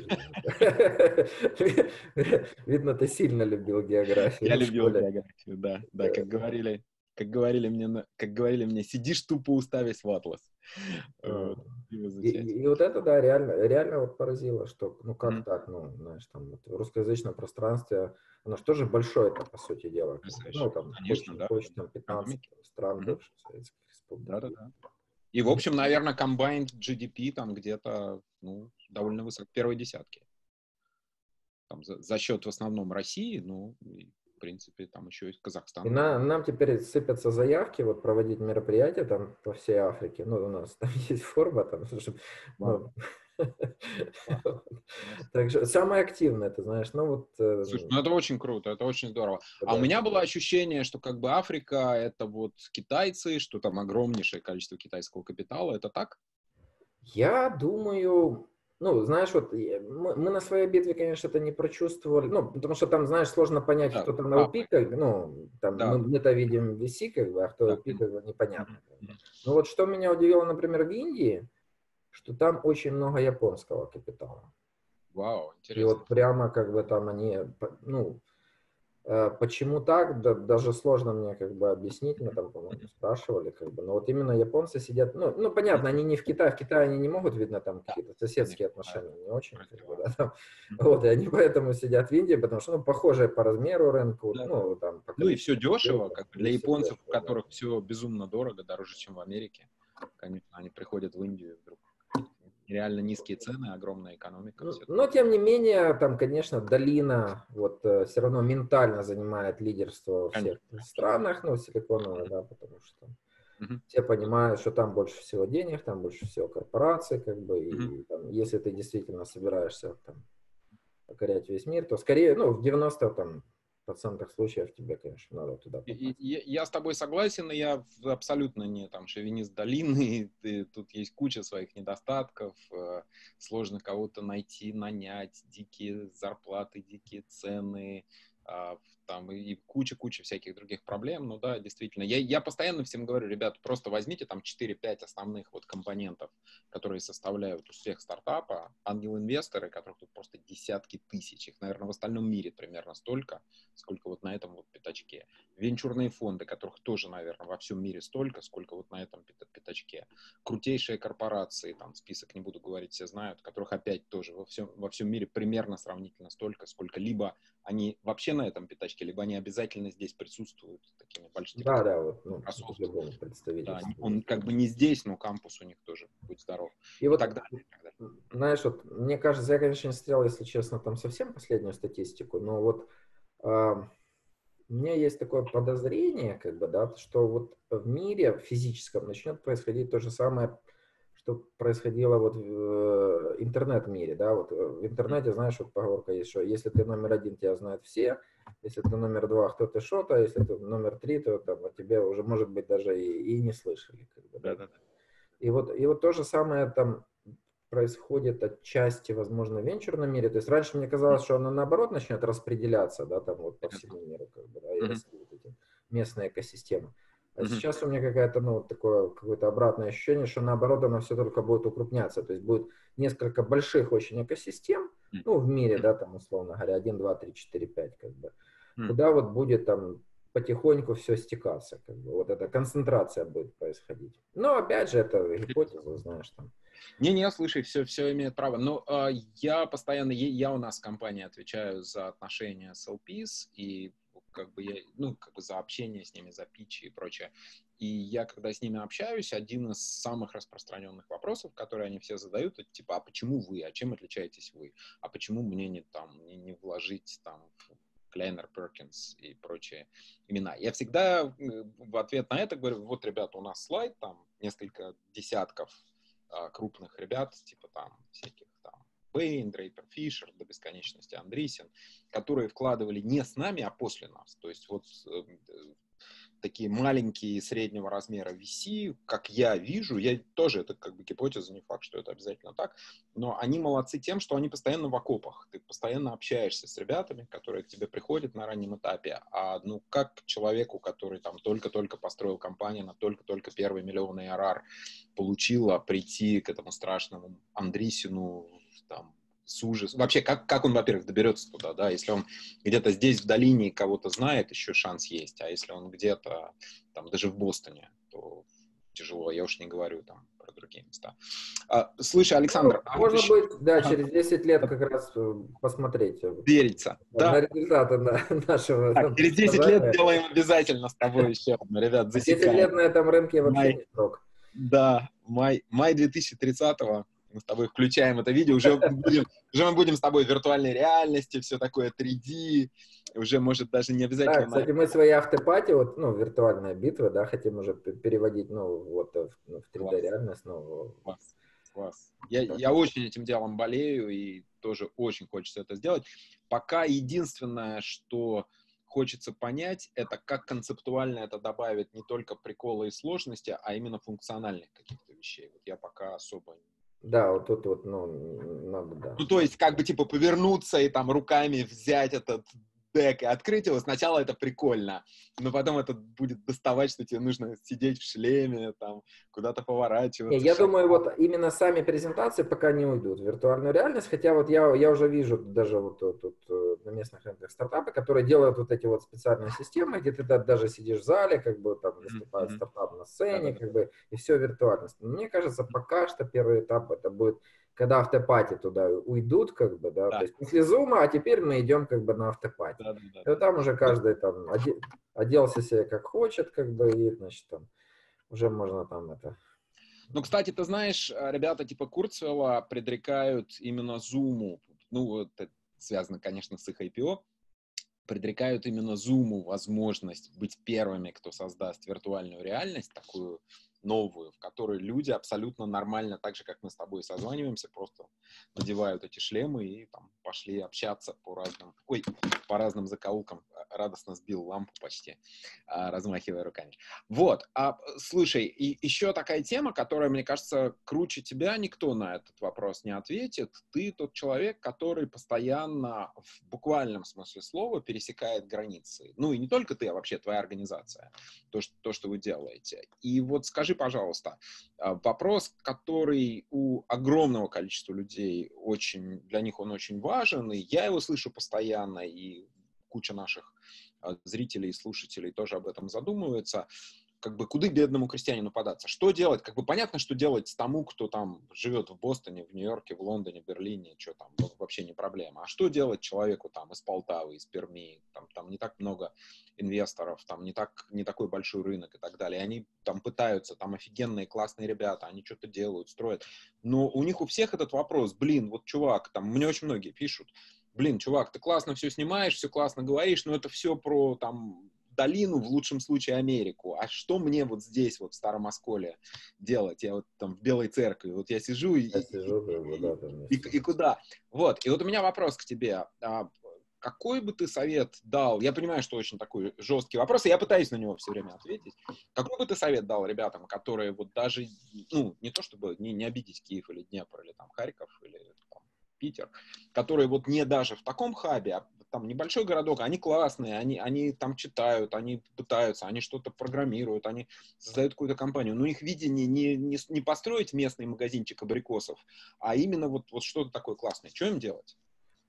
Видно, ты сильно любил географию. Я в любил школе. географию, да, да, как говорили, как говорили мне, на- как говорили мне, сидишь тупо уставясь в атлас. Вот, и И, изучать. и- и вот это, да, реально, реально вот поразило, что, ну как Мгм. так, ну, знаешь, там вот в русскоязычном пространстве, оно же тоже большое, это, по сути дела. Потрясающе. Ну, там, Конечно, хочешь, да. хочешь, там пятнадцать Экономики. стран Мгм. бывших Советских Республик. Да-да-да. И, в общем, наверное, combined джи ди пи там где-то, ну, довольно высоко, в первой десятке. Там за, за счет в основном России, ну, и, в принципе, там еще есть Казахстан. И на- нам теперь сыпятся заявки вот проводить мероприятия там по всей Африке. Ну, у нас там есть форма, там, чтобы, ну, так что самое активное, ты знаешь, ну вот... э, Слушай, ну это очень круто, это очень здорово. А у да. меня было ощущение, что как бы Африка — это вот китайцы, что там огромнейшее количество китайского капитала. Это так? Я думаю, ну, знаешь, вот я- мы, мы на своей битве, конечно, это не прочувствовали, ну, потому что там, знаешь, сложно понять, Да, кто там на правда. УПИ, как, ну, там Да. мы, мы-то видим ви си, как бы, а кто Да. УПИ, как бы, непонятно. Мгм. Но вот что меня удивило, например, в Индии, что там очень много японского капитала. Вау, И интересно. вот прямо как бы там они, п- ну, э, почему так, да, даже сложно мне как бы объяснить, мы там, по-моему, спрашивали, как бы, но вот именно японцы сидят, ну, ну понятно, они не в Китае, в Китае они не могут, видно, там Да, какие-то соседские конечно, отношения не очень, как бы, Правильно. да, там, Мгм. вот, и они поэтому сидят в Индии, потому что, ну, похожие по размеру рынку, Да, ну, там, по Ну и все количеству людей, дешево, там, как бы и для всё японцев, у дешево, да. которых все безумно дорого, дороже, чем в Америке. Конечно, они приходят в Индию, и вдруг реально низкие цены, огромная экономика. Ну, всё это. но, тем не менее, там, конечно, долина вот все равно ментально занимает лидерство во всех Конечно. странах, ну, силиконовые, да, потому что Мгм. все понимают, что там больше всего денег, там больше всего корпораций, как бы, и Мгм. там, если ты действительно собираешься там покорять весь мир, то скорее, ну, в девяноста там процентах случаев тебе, конечно, надо туда И- попасть. и- Я, я с тобой согласен, и я в- абсолютно не там шовинист долины. Ты- тут есть куча своих недостатков, э, сложно кого-то найти, нанять, дикие зарплаты, дикие цены, а, там и куча-куча всяких других проблем. Ну да, действительно. Я, я постоянно всем говорю, ребят, просто возьмите там четыре-пять основных вот компонентов, которые составляют успех стартапа, ангел-инвесторы, которых тут просто десятки тысяч, их, наверное, в остальном мире примерно столько, сколько вот на этом вот пятачке. Венчурные фонды, которых тоже, наверное, во всем мире столько, сколько вот на этом пята- пятачке. Крутейшие корпорации, там список не буду говорить, все знают, которых опять тоже во всем, во всем мире примерно сравнительно столько, сколько либо они вообще на этом пятачке, либо они обязательно здесь присутствуют такими большими. Да, да, вот, ну, Microsoft. в любом Да, представительстве. он как бы не здесь, но кампус у них тоже, будь здоров. И И вот, так далее. и так далее. знаешь, вот, мне кажется, я, конечно, не смотрел, если честно, там совсем последнюю статистику, но вот а, у меня есть такое подозрение, как бы, да, что вот в мире в физическом начнет происходить то же самое, что происходило вот в э, интернет-мире, да, вот э, в интернете, знаешь, вот поговорка есть, что если ты номер один, тебя знают все, если ты номер два, кто ты что-то, если ты номер три, то там о тебе уже, может быть, даже и, и не слышали, как бы, да. Да-да-да. И вот, и вот то же самое там происходит отчасти, возможно, в венчурном мире. То есть раньше мне казалось, что оно наоборот начнет распределяться, да, там вот по всему миру, как бы, да, и Мгм. расти вот эти местные экосистемы. А Мгм. сейчас у меня какая-то, ну, такое, какое-то обратное ощущение, что наоборот оно все только будет укрупняться. То есть будет несколько больших очень экосистем, ну, в мире, да, там, условно говоря, один, два, три, четыре, пять, как бы, Mm. куда вот будет там потихоньку все стекаться, как бы, вот эта концентрация будет происходить. Но, опять же, это гипотеза, знаешь, там. Не-не, слушай, все, все имеет право. Но э, я постоянно, я у нас в компании отвечаю за отношения с эл пи эс и как бы я, ну, как бы за общение с ними, за питчи и прочее. И я, когда с ними общаюсь, один из самых распространенных вопросов, которые они все задают, это типа, а почему вы, а чем отличаетесь вы, а почему мне не там не, не вложить там Клейнер, Перкинс и прочие имена. Я всегда в ответ на это говорю, вот, ребята, у нас слайд, там несколько десятков а, крупных ребят, типа там всяких там Бэйн, Дрейпер, Фишер, до бесконечности Андрисен, которые вкладывали не с нами, а после нас. То есть вот э, такие маленькие среднего размера ви си, как я вижу, я тоже, это как бы гипотеза, не факт, что это обязательно так, но они молодцы тем, что они постоянно в окопах, ты постоянно общаешься с ребятами, которые к тебе приходят на раннем этапе, а ну как человеку, который там только-только построил компанию, на только-только первый миллион эй ар ар получила, прийти к этому страшному Андрисину, там, с ужасом. Вообще, как, как он, во-первых, доберется туда, да, если он где-то здесь в долине кого-то знает, еще шанс есть, а если он где-то, там, даже в Бостоне, то тяжело, я уж не говорю там про другие места. А, слушай, Александр, Ну, а можно вот еще... будет, да, через десять лет как раз посмотреть. Верится, на да. результаты на, нашего Так, через десять лет делаем обязательно с тобой еще одно, ребят, засекаем. десять лет на этом рынке вообще май, не срок. Да, май, май две тысячи тридцатого мы с тобой включаем это видео, уже будем, уже мы будем с тобой в виртуальной реальности, все такое три дэ, уже, может, даже не обязательно... Да, кстати, мы свои автопати, вот, ну, виртуальная битва, да, хотим уже переводить, ну, вот, в, в три дэ реальность, ну... Класс, класс. Я, я очень этим делом болею, и тоже очень хочется это сделать. Пока единственное, что хочется понять, это как концептуально это добавит не только приколы и сложности, а именно функциональных каких-то вещей. Вот я пока особо... Да, вот тут вот, ну, надо, да. Ну, то есть, как бы, типа, повернуться и там руками взять этот дек и открыть его, сначала это прикольно, но потом это будет доставать, что тебе нужно сидеть в шлеме, там, куда-то поворачиваться. Не, я думаю, вот именно сами презентации пока не уйдут в виртуальную реальность, хотя вот я, я уже вижу даже вот тут на местных рынках стартапы, которые делают вот эти вот специальные системы, где ты даже сидишь в зале, как бы там выступает mm-hmm. стартап на сцене, как бы, и все виртуальность. Мне кажется, пока что первый этап это будет, когда автопати туда уйдут, как бы, да, да. То есть после зума, а теперь мы идем как бы на автопати. Да, да, да, и вот там уже каждый там оде- оделся себе как хочет, как бы, и, значит, там уже можно там это... Ну, кстати, ты знаешь, ребята типа Курцвелла предрекают именно Zoom, ну, это связано, конечно, с их ай пи о, предрекают именно Zoom возможность быть первыми, кто создаст виртуальную реальность, такую новую, в которой люди абсолютно нормально, так же, как мы с тобой созваниваемся, просто надевают эти шлемы и там пошли общаться по разным, ой, по разным закоулкам. Радостно сбил лампу почти, размахивая руками. Вот, а, слушай, и еще такая тема, которая, мне кажется, круче тебя никто на этот вопрос не ответит. Ты тот человек, который постоянно, в буквальном смысле слова, пересекает границы. Ну, и не только ты, а вообще твоя организация, то, что, то, что вы делаете. И вот скажи, пожалуйста, вопрос, который у огромного количества людей очень, для них он очень важен, и я его слышу постоянно, и куча наших зрителей и слушателей тоже об этом задумываются. Как бы куда бедному крестьянину податься? Что делать? Как бы понятно, что делать тому, кто там живет в Бостоне, в Нью-Йорке, в Лондоне, в Берлине, что там, вообще не проблема. А что делать человеку там из Полтавы, из Перми? Там, там не так много инвесторов, там не, так, не такой большой рынок и так далее. Они там пытаются, там офигенные, классные ребята, они что-то делают, строят. Но у них у всех этот вопрос, блин, вот чувак, там мне очень многие пишут, блин, чувак, ты классно все снимаешь, все классно говоришь, но это все про там долину, в лучшем случае Америку. А что мне вот здесь, вот в Старом Осколе делать? Я вот там в Белой Церкви, вот я сижу и, я сижу, и, да, там и, и, и куда? Вот, и вот у меня вопрос к тебе. А, какой бы ты совет дал? Я понимаю, что очень такой жесткий вопрос, и я пытаюсь на него все время ответить. Какой бы ты совет дал ребятам, которые вот даже, ну, не то чтобы не, не обидеть Киев или Днепр, или там Харьков, или там Питер, которые вот не даже в таком хабе, а там небольшой городок, они классные, они, они там читают, они пытаются, они что-то программируют, они создают какую-то компанию, но их видение не, не, не построить местный магазинчик абрикосов, а именно вот, вот что-то такое классное. Что им делать?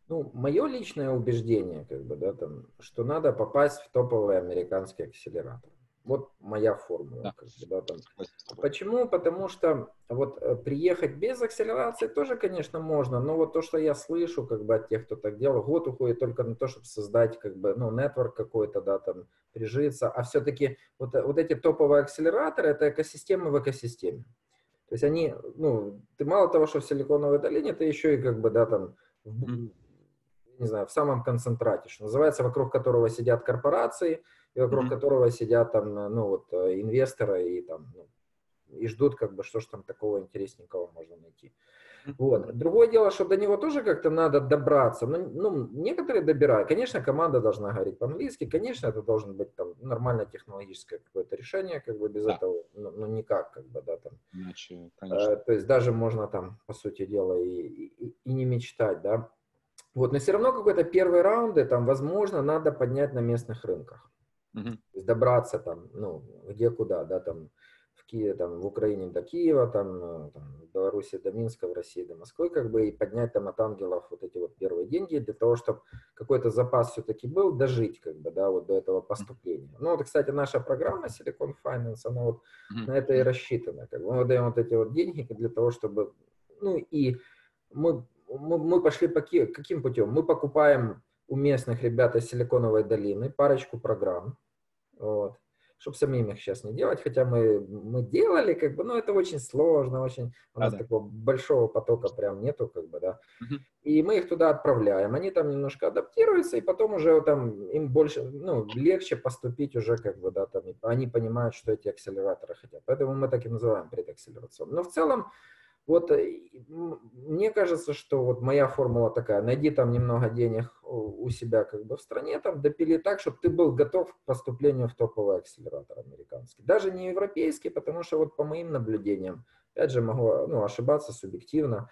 Ну, мое личное убеждение, как бы, да, там, что надо попасть в топовый американский акселератор. Вот моя формула, Да. как бы, да, там. Согласен с тобой. Почему? Потому что вот э, приехать без акселерации тоже, конечно, можно, но вот то, что я слышу, как бы, от тех, кто так делал, год уходит только на то, чтобы создать, как бы, ну, нетворк какой-то, да, там, прижиться, а все-таки вот, вот эти топовые акселераторы — это экосистема в экосистеме. То есть они, ну, ты мало того, что в Силиконовой долине, ты еще и, как бы, да, там, в, Мгм. не знаю, в самом концентрате, что называется, вокруг которого сидят корпорации, и вокруг Мгм. которого сидят там, ну, вот, инвесторы, и там, ну, и ждут, как бы, что ж там такого интересненького можно найти. Вот. Другое дело, что до него тоже как-то надо добраться. Ну, ну, некоторые добирают. Конечно, команда должна говорить по-английски. Конечно, это должен быть там нормальное технологическое какое-то решение, как бы без Да. этого, ну, ну, никак, как бы, да, там. Иначе, конечно. Э, то есть даже можно там, по сути дела, и, и, и не мечтать, да. Вот, но все равно какой-то первый раунды там, возможно, надо поднять на местных рынках. Мгм. То есть добраться там, ну, где куда, да, там, в Киеве, там, в Украине до Киева, там, там, в Беларуси до Минска, в России до Москвы, как бы, и поднять там от ангелов вот эти вот первые деньги для того, чтобы какой-то запас все-таки был, дожить, как бы, да, вот до этого поступления. Ну, вот, кстати, наша программа Silicon Finance, она вот Мгм. на это и рассчитана, как бы, мы даем вот эти вот деньги для того, чтобы, ну, и мы, мы, мы пошли по ки- каким путем? Мы покупаем у местных ребят из Силиконовой долины парочку программ, вот, чтобы самим их сейчас не делать, хотя мы, мы делали, как бы, но это очень сложно, очень, у нас Да-да. такого большого потока прям нету, как бы, да, Мгм. и мы их туда отправляем, они там немножко адаптируются, и потом уже там им больше, ну, легче поступить уже, как бы, да, там, и они понимают, что эти акселераторы хотят, поэтому мы так и называем предакселерационным. Но в целом, вот э, м, мне кажется, что вот моя формула такая: найди там немного денег у у себя, как бы, в стране, там допили так, чтобы ты был готов к поступлению в топовый акселератор американский. Даже не европейский, потому что вот по моим наблюдениям, опять же, могу, ну, ошибаться субъективно,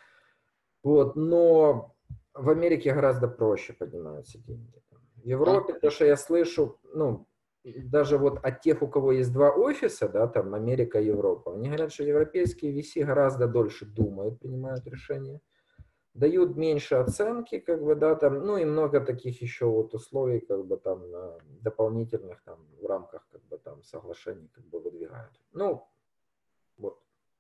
вот, но в Америке гораздо проще поднимаются деньги. В Европе, то, что я слышу, ну, даже вот от тех, у кого есть два офиса, да, там Америка и Европа, они говорят, что европейские ви си гораздо дольше думают, принимают решения, дают меньше оценки, как бы, да, там, ну и много таких еще вот условий, как бы, там, э, дополнительных, там, в рамках, как бы, там, соглашений, как бы, выдвигают. Ну, вот.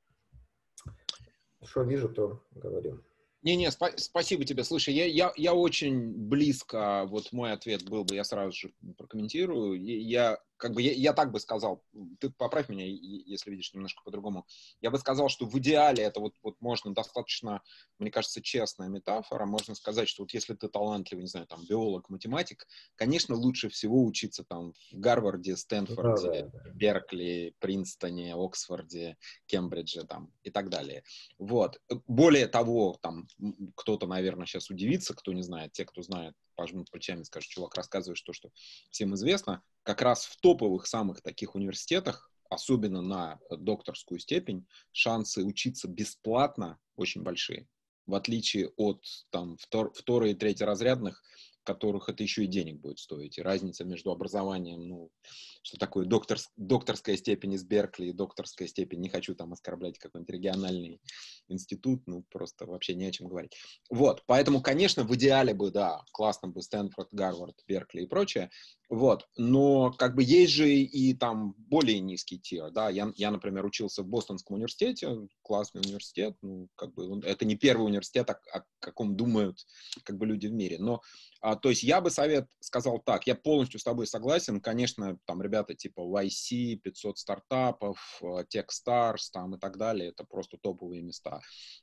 Что вижу, то говорю. Не-не, спа- спасибо тебе. Слушай, я, я, я очень близко, вот мой ответ был бы, я сразу же прокомментирую. Я, я как бы, я, я так бы сказал, ты поправь меня, если видишь немножко по-другому. Я бы сказал, что в идеале это вот, вот можно достаточно, мне кажется, честная метафора. Можно сказать, что вот если ты талантливый, не знаю, там, биолог, математик, конечно, лучше всего учиться там в Гарварде, Стэнфорде, Да, да, да. Беркли, Принстоне, Оксфорде, Кембридже там и так далее. Вот. Более того, там кто-то, наверное, сейчас удивится, кто не знает, те, кто знает, пожмут плечами и скажут: чувак, рассказываешь то, что всем известно. Как раз в топовых самых таких университетах, особенно на докторскую степень, шансы учиться бесплатно очень большие. В отличие от там втор, второй и третьеразрядных, которых это еще и денег будет стоить. И разница между образованием, ну, что такое доктор, докторская степень из Беркли и докторская степень, не хочу там оскорблять какой-нибудь региональный институт, ну, просто вообще не о чем говорить. Вот, поэтому, конечно, в идеале бы, да, классно бы Стэнфорд, Гарвард, Беркли и прочее, вот, но как бы есть же и там более низкий тир, да, я, я, например, учился в Бостонском университете, классный университет, ну, как бы, это не первый университет, о, о каком думают, как бы, люди в мире, но, а, то есть я бы совет сказал так, я полностью с тобой согласен, конечно, там ребята типа вай си, пятьсот стартапов, Techstars, там и так далее, это просто топовые места.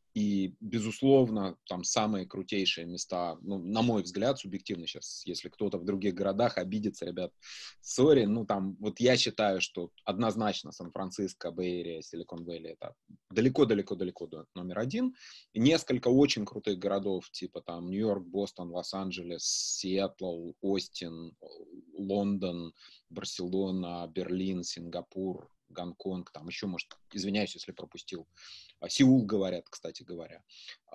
И, безусловно, там самые крутейшие места, ну, на мой взгляд, субъективно сейчас, если кто-то в других городах обидится, ребят, сори, ну, там, вот я считаю, что однозначно Сан-Франциско, Бэй-Эрия, Силикон-Вэлли — это далеко-далеко-далеко до номер один. И несколько очень крутых городов, типа там Нью-Йорк, Бостон, Лос-Анджелес, Сиэтл, Остин, Лондон, Барселона, Берлин, Сингапур, Гонконг, там еще, может, извиняюсь, если пропустил, Сеул, говорят, кстати говоря,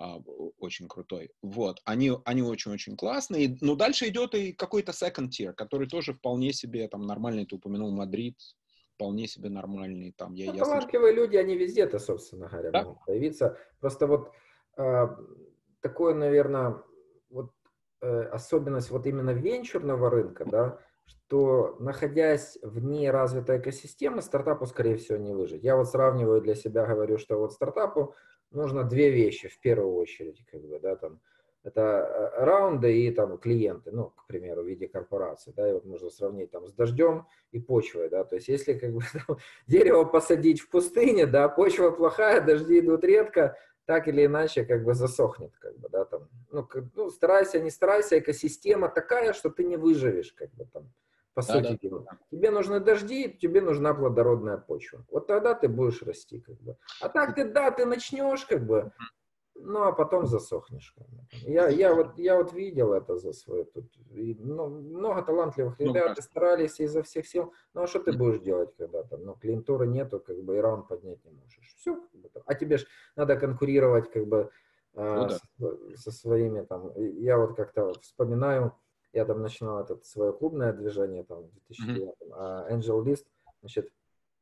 очень крутой. Вот, они, они очень-очень классные, но дальше идет и какой-то second tier, который тоже вполне себе там нормальный, ты упомянул Мадрид, вполне себе нормальный, там, я, Ну, я слышал. талантливые люди, они везде-то, собственно говоря, Да? могут появиться. Просто вот э, такое, наверное, вот э, особенность вот именно венчурного рынка, да, что находясь вне развитой экосистемы, стартапу, скорее всего, не выжить. Я вот сравниваю для себя, говорю, что вот стартапу нужно две вещи в первую очередь, как бы, да, там, это раунды и там клиенты, ну, к примеру, в виде корпорации, да, и вот можно сравнить там с дождем и почвой, да, то есть если как бы там, дерево посадить в пустыне, да, почва плохая, дожди идут редко, так или иначе как бы засохнет, как бы, да, там, ну, как, ну, старайся, не старайся, экосистема такая, что ты не выживешь, как бы там, по Да, сути да. дела. Тебе нужны дожди, тебе нужна плодородная почва. Вот тогда ты будешь расти, как бы. А так ты, да, ты начнешь, как бы, ну, а потом засохнешь. Как бы. Я, я, вот, я вот видел это за свое тут. И, ну, много талантливых Ну, ребят кажется. старались изо всех сил. Ну, а что ты Мгм. будешь делать, когда там, ну, клиентуры нету, как бы, и раунд поднять не можешь. Все, как бы, там. А тебе ж надо конкурировать, как бы, Ну э, да. со, со своими, там, и я вот как-то вспоминаю, я там начинал это свое клубное движение, там, в две тысячи девятом, а Angel List, значит,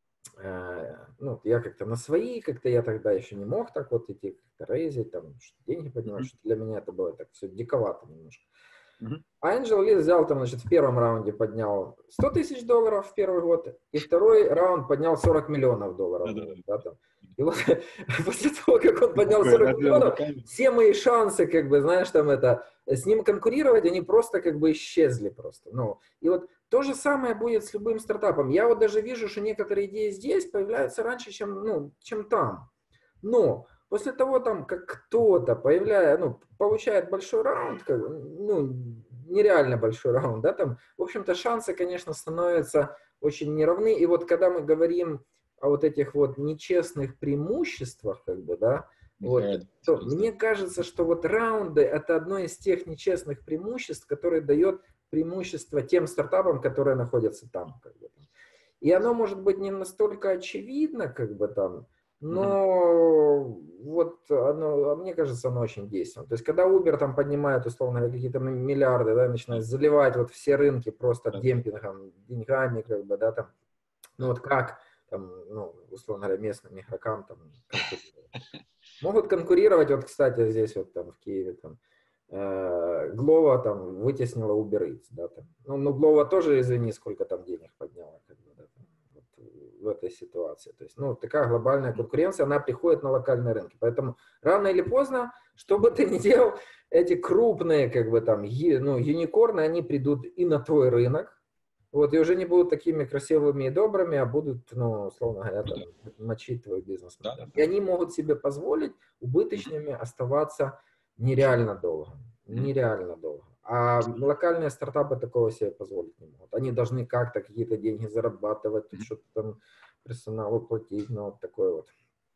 э, ну, я как-то на свои, как-то я тогда еще не мог так вот идти, как-то рейзить, там, что деньги поднимать, Мгм. что для меня это было так все диковато немножко. Мгм. А Angel List взял там, значит, в первом раунде поднял сто тысяч долларов в первый год, и второй раунд поднял сорок миллионов долларов. Да-да-да. Да, там. И вот после того, как он поднял Такое сорок развел миллионов, руками. все мои шансы, как бы, знаешь, там это, с ним конкурировать, они просто как бы исчезли просто. Ну, и вот то же самое будет с любым стартапом. Я вот даже вижу, что некоторые идеи здесь появляются раньше, чем, ну, чем там. Но после того, там, как кто-то появляется, ну, получает большой раунд, как, ну, нереально большой раунд, да, там, в общем-то, шансы, конечно, становятся очень неравны. И вот когда мы говорим о вот этих вот нечестных преимуществах, как бы, да, вот, то мне кажется, что вот раунды – это одно из тех нечестных преимуществ, которое дает преимущество тем стартапам, которые находятся там, как бы. И оно может быть не настолько очевидно, как бы там, но вот оно, мне кажется, оно очень действенно. То есть, когда Uber там поднимает, условно, какие-то миллиарды, да, начинает заливать вот все рынки просто демпингом, деньгами, как бы, да, там, ну вот как, там, ну, условно говоря, местным игрокам там конкурировать. Могут конкурировать, вот, кстати, здесь вот там в Киеве там, Глова там вытеснила Uber Eats, да, там. Ну, ну, Глова тоже, извини, сколько там денег подняла, как бы, да, там, вот, в этой ситуации. То есть, ну, такая глобальная конкуренция, она приходит на локальные рынки. Поэтому рано или поздно, что бы ты ни делал, эти крупные, как бы там, ю, ну, юникорны, они придут и на твой рынок, вот, и уже не будут такими красивыми и добрыми, а будут, ну, условно говоря, там, мочить твой бизнес. Да, да. И они могут себе позволить убыточными оставаться нереально долго. Нереально долго. А локальные стартапы такого себе позволить не могут. Они должны как-то какие-то деньги зарабатывать, тут что-то там персоналу платить, ну, вот такое вот.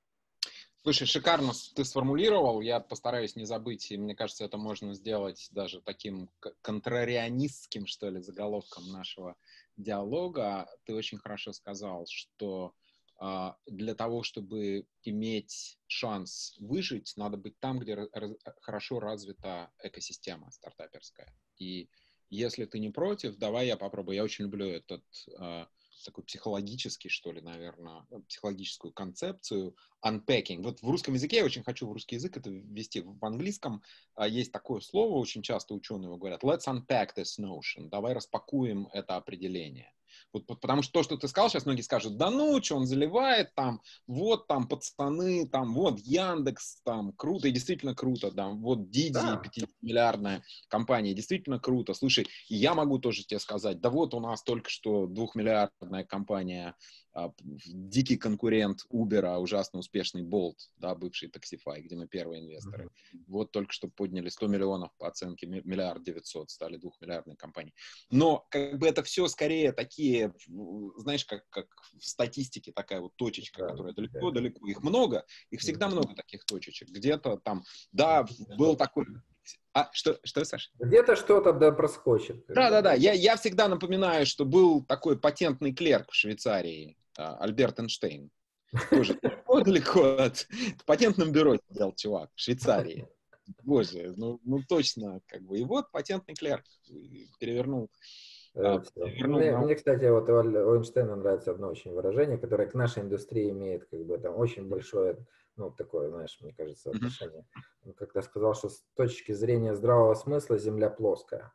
Слушай, шикарно ты сформулировал, я постараюсь не забыть, и мне кажется, это можно сделать даже таким контрарианистским, что ли, заголовком нашего диалога. Ты очень хорошо сказал, что э, для того, чтобы иметь шанс выжить, надо быть там, где раз, хорошо развита экосистема стартаперская. И если ты не против, давай я попробую. Я очень люблю этот... Э, такой психологический, что ли, наверное, психологическую концепцию unpacking. Вот в русском языке, я очень хочу в русский язык это ввести. В английском а, есть такое слово, очень часто ученые его говорят, let's unpack this notion, давай распакуем это определение. Вот, потому что то, что ты сказал, сейчас многие скажут, да ну, что он заливает, там, вот там пацаны, там, вот Яндекс, там, круто, и действительно круто, там, вот Диди, да. пятимиллиардная компания, действительно круто. Слушай, я могу тоже тебе сказать, да вот у нас только что двухмиллиардная компания, а, дикий конкурент Uber, ужасно успешный Bolt, да, бывший Taxify, где мы первые инвесторы. Mm-hmm. Вот только что подняли сто миллионов по оценке, миллиард девятьсот, стали двухмиллиардной компанией. Но как бы это все скорее такие, знаешь, как, как в статистике такая вот точечка, да, которая далеко-далеко. Да. Их много, их всегда mm-hmm. много таких точечек. Где-то там, да, mm-hmm. был такой... А, что, что, Саша? Где-то что-то да проскочит. Да-да-да, я, я всегда напоминаю, что был такой патентный клерк в Швейцарии, Альберт Эйнштейн. Тоже далеко от... В патентном бюро сидел чувак в Швейцарии. Боже, ну, ну точно, как бы. И вот патентный клерк перевернул А, Э, всё. вернул Мне, на- мне, кстати, вот у Аль- у Эйнштейна нравится одно очень выражение, которое к нашей индустрии имеет как бы там очень большое, ну, такое, знаешь, мне кажется, Мгм. отношение. Он как-то сказал, что с точки зрения здравого смысла Земля плоская.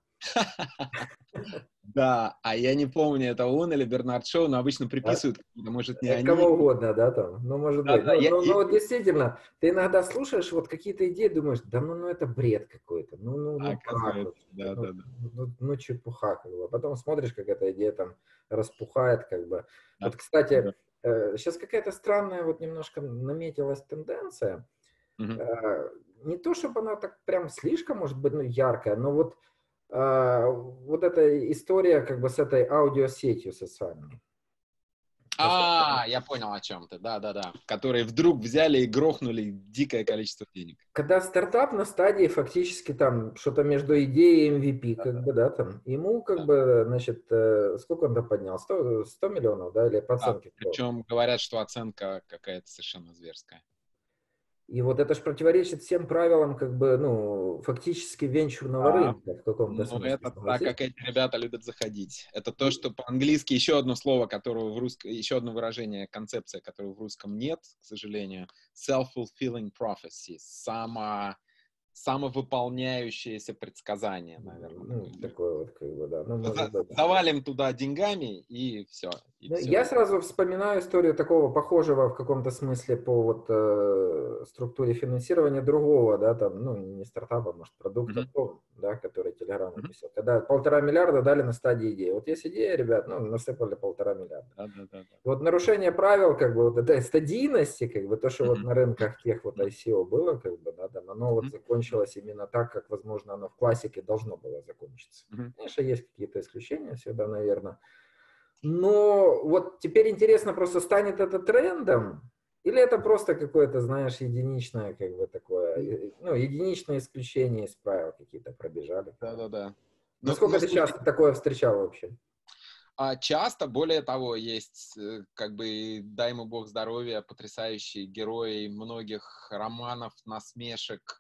Да, а я не помню, это он или Бернард Шоу, но обычно Да? приписывают, какие-то, может, не Э, они. Кого угодно, да, там, ну, может быть. Да-да, Ну, я, ну, ну, я- вот действительно, ты иногда слушаешь вот какие-то идеи, думаешь, да ну, ну это бред какой-то, ну, ну, а ну как оказывается, вообще, ну, да-да-да. ну, ну, чепуха, как бы. А потом смотришь, как эта идея там распухает, как бы. Да, Вот, кстати, да. сейчас какая-то странная вот немножко наметилась тенденция. Мгм. Э, Не то, чтобы она так прям слишком, может быть, ну, яркая, но вот а, вот эта история как бы с этой аудиосетью социальной. А, я понял, о чем ты. Да-да-да. Которые вдруг взяли и грохнули дикое количество денег. Когда стартап на стадии фактически там что-то между идеей и эм ви пи, как бы, да, там, ему как Да. бы, значит, э, сколько он там поднял? сто, сто миллионов, да, или по Да, оценке? сто? причем говорят, что оценка какая-то совершенно зверская. И вот это же противоречит всем правилам, как бы, ну, фактически венчурного Да. рынка в каком-то Ну, смысле, это так, согласись? как эти ребята любят заходить. Это то, что по-английски еще одно слово, которого в русском, еще одно выражение, концепция, которого в русском нет, к сожалению. Self-fulfilling prophecy. Само, самовыполняющееся предсказание, наверное. Ну, Такое. такое вот, как бы, да, ну, может За- быть. Завалим туда деньгами, и все. И Ну, все. я сразу вспоминаю историю такого похожего в каком-то смысле по вот э, структуре финансирования другого, да, там, ну, не стартапа, может, продукта, Мгм. то, да, который Telegram Мгм. выпустил. Когда полтора миллиарда дали на стадии идеи. Вот есть идея, ребят, ну, насыпали полтора миллиарда. Да, да, да, да. Вот нарушение правил, как бы, вот этой стадийности, как бы, то, что вот Мгм. на рынках тех вот Мгм. ай си о было, как бы, да, там, оно вот Мгм. закончилось именно так, как, возможно, оно в классике должно было закончиться. Мгм. Конечно, есть какие-то исключения всегда, наверное. Но вот теперь интересно, просто станет это трендом, или это просто какое-то, знаешь, единичное, как бы такое, э, ну, единичное исключение из правил какие-то пробежали. Да, да, да. Ну, Насколько ну, ты слушай, часто такое встречал вообще? а часто, более того, есть, э, как бы, дай ему бог здоровья, потрясающие герои многих романов, насмешек,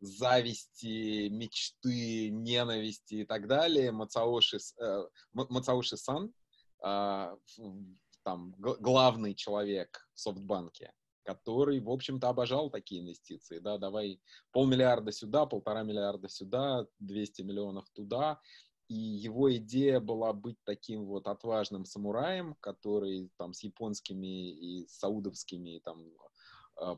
зависти, мечты, ненависти и так далее. Мацаоши, С- э, М- Мацаоши Сан, а, в- там, г- главный человек в Софтбанке, который, в общем-то, обожал такие инвестиции. Да, давай полмиллиарда сюда, полтора миллиарда сюда, двести миллионов туда. И его идея была быть таким вот отважным самураем, который там с японскими и саудовскими, там, э,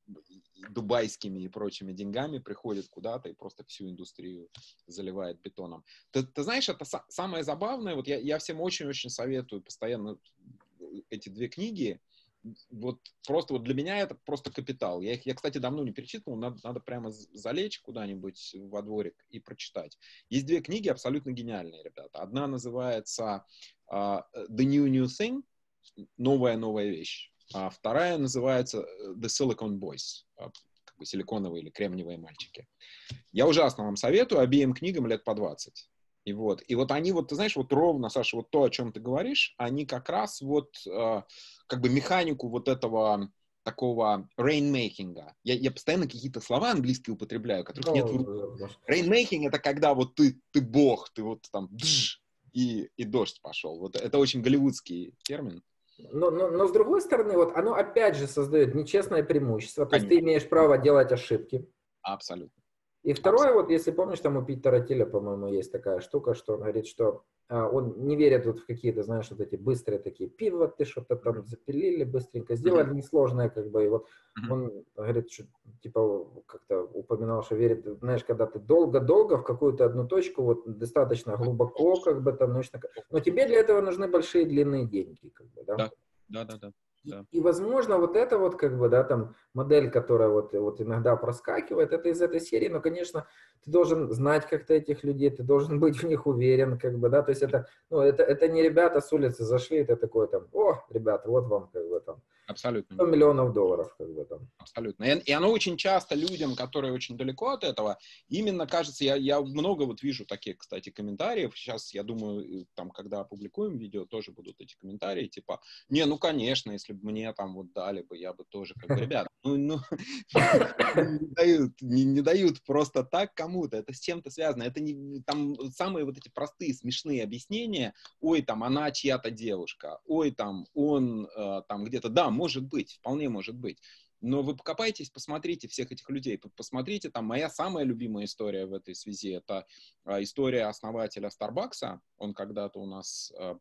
и дубайскими и прочими деньгами приходит куда-то и просто всю индустрию заливает бетоном. Ты, ты знаешь, это са- самое забавное, вот я, я всем очень-очень советую постоянно эти две книги. Вот просто вот для меня это просто капитал. Я их, я, кстати, давно не перечитывал, надо, надо прямо залечь куда-нибудь во дворик и прочитать. Есть две книги абсолютно гениальные, ребята. Одна называется uh, The New New Thing, новая-новая вещь. А вторая называется The Silicon Boys, как бы силиконовые или кремниевые мальчики. Я ужасно вам советую, обеим книгам лет по двадцать. И вот, и вот они, вот, ты знаешь, вот ровно, Саша, вот то, о чем ты говоришь, они как раз вот э, как бы механику вот этого такого rainmaking. Я, я постоянно какие-то слова английские употребляю, которых нет в русском. Ну, Rainmaking — это когда вот ты, ты бог, ты вот там дж, и, и дождь пошел. Вот это очень голливудский термин. но, но, но с другой стороны, вот оно опять же создает нечестное преимущество, то есть ты Конечно. имеешь право делать ошибки. Абсолютно. И второе, вот если помнишь, там у Питера Тиля, по-моему, есть такая штука, что он говорит, что а, он не верит вот в какие-то, знаешь, вот эти быстрые такие пивоты, что-то там запилили, быстренько сделали, несложное, как бы, и вот он говорит, что, типа, как-то упоминал, что верит, знаешь, когда ты долго-долго в какую-то одну точку, вот достаточно глубоко, как бы там, научно, но тебе для этого нужны большие длинные деньги, как бы, да? Да, да, да, да. И, Да. и, возможно, вот эта вот, как бы, да, там, модель, которая вот, вот иногда проскакивает, это из этой серии, но, конечно, ты должен знать как-то этих людей, ты должен быть в них уверен, как бы, да, то есть это, ну, это, это не ребята с улицы зашли, это такое там, о, ребята, вот вам, как бы, там, Абсолютно. сто миллионов долларов, как бы, там. Абсолютно. И, и оно очень часто людям, которые очень далеко от этого, именно кажется, я, я много вот вижу таких, кстати, комментариев. Сейчас, я думаю, там, когда опубликуем видео, тоже будут эти комментарии, типа, не, ну, конечно, если если бы мне там вот дали бы, я бы тоже, как бы, ребят, ну, ну не дают, не, не дают просто так кому-то, это с чем-то связано, это не, там самые вот эти простые, смешные объяснения, ой, там, она чья-то девушка, ой, там, он э, там где-то, да, может быть, вполне может быть. Но вы покопайтесь, посмотрите всех этих людей, посмотрите, там, моя самая любимая история в этой связи, это а, история основателя Starbucks, он когда-то у нас а,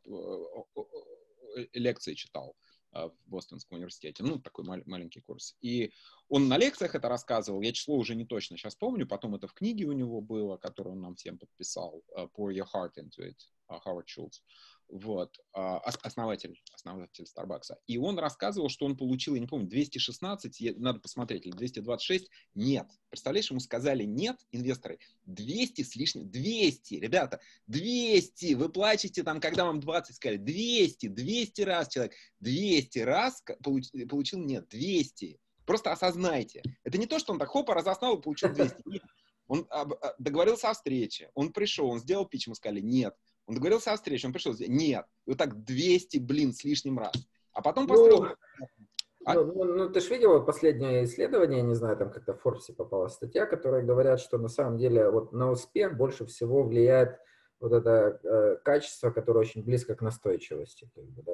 лекции читал а, в Бостонском университете, ну, такой мал- маленький курс, и он на лекциях это рассказывал, я число уже не точно сейчас помню, потом это в книге у него было, которую он нам всем подписал, uh, Pour Your Heart Into It, uh, Howard Schultz. Вот, основатель, основатель Starbucks. И он рассказывал, что он получил, я не помню, двести шестнадцать, надо посмотреть, или двести двадцать шесть, нет. Представляешь, ему сказали нет, инвесторы, двести с лишним, двести, ребята, двести, вы плачете там, когда вам двадцать сказали, двести, двести раз человек, двести раз получ, получил нет, двести. Просто осознайте. Это не то, что он так хопа разоснал и получил двести. Нет. Он договорился о встрече, он пришел, он сделал питч, ему сказали нет. Он договорился о встрече, он пришел, нет. И вот так двести, блин, с лишним раз. А потом построил... Ну, а? ну, ну, ну ты же видел последнее исследование, не знаю, там как-то в Форбсе попалась статья, которая говорят, что на самом деле вот на успех больше всего влияет вот это э, качество, которое очень близко к настойчивости. Как бы, да.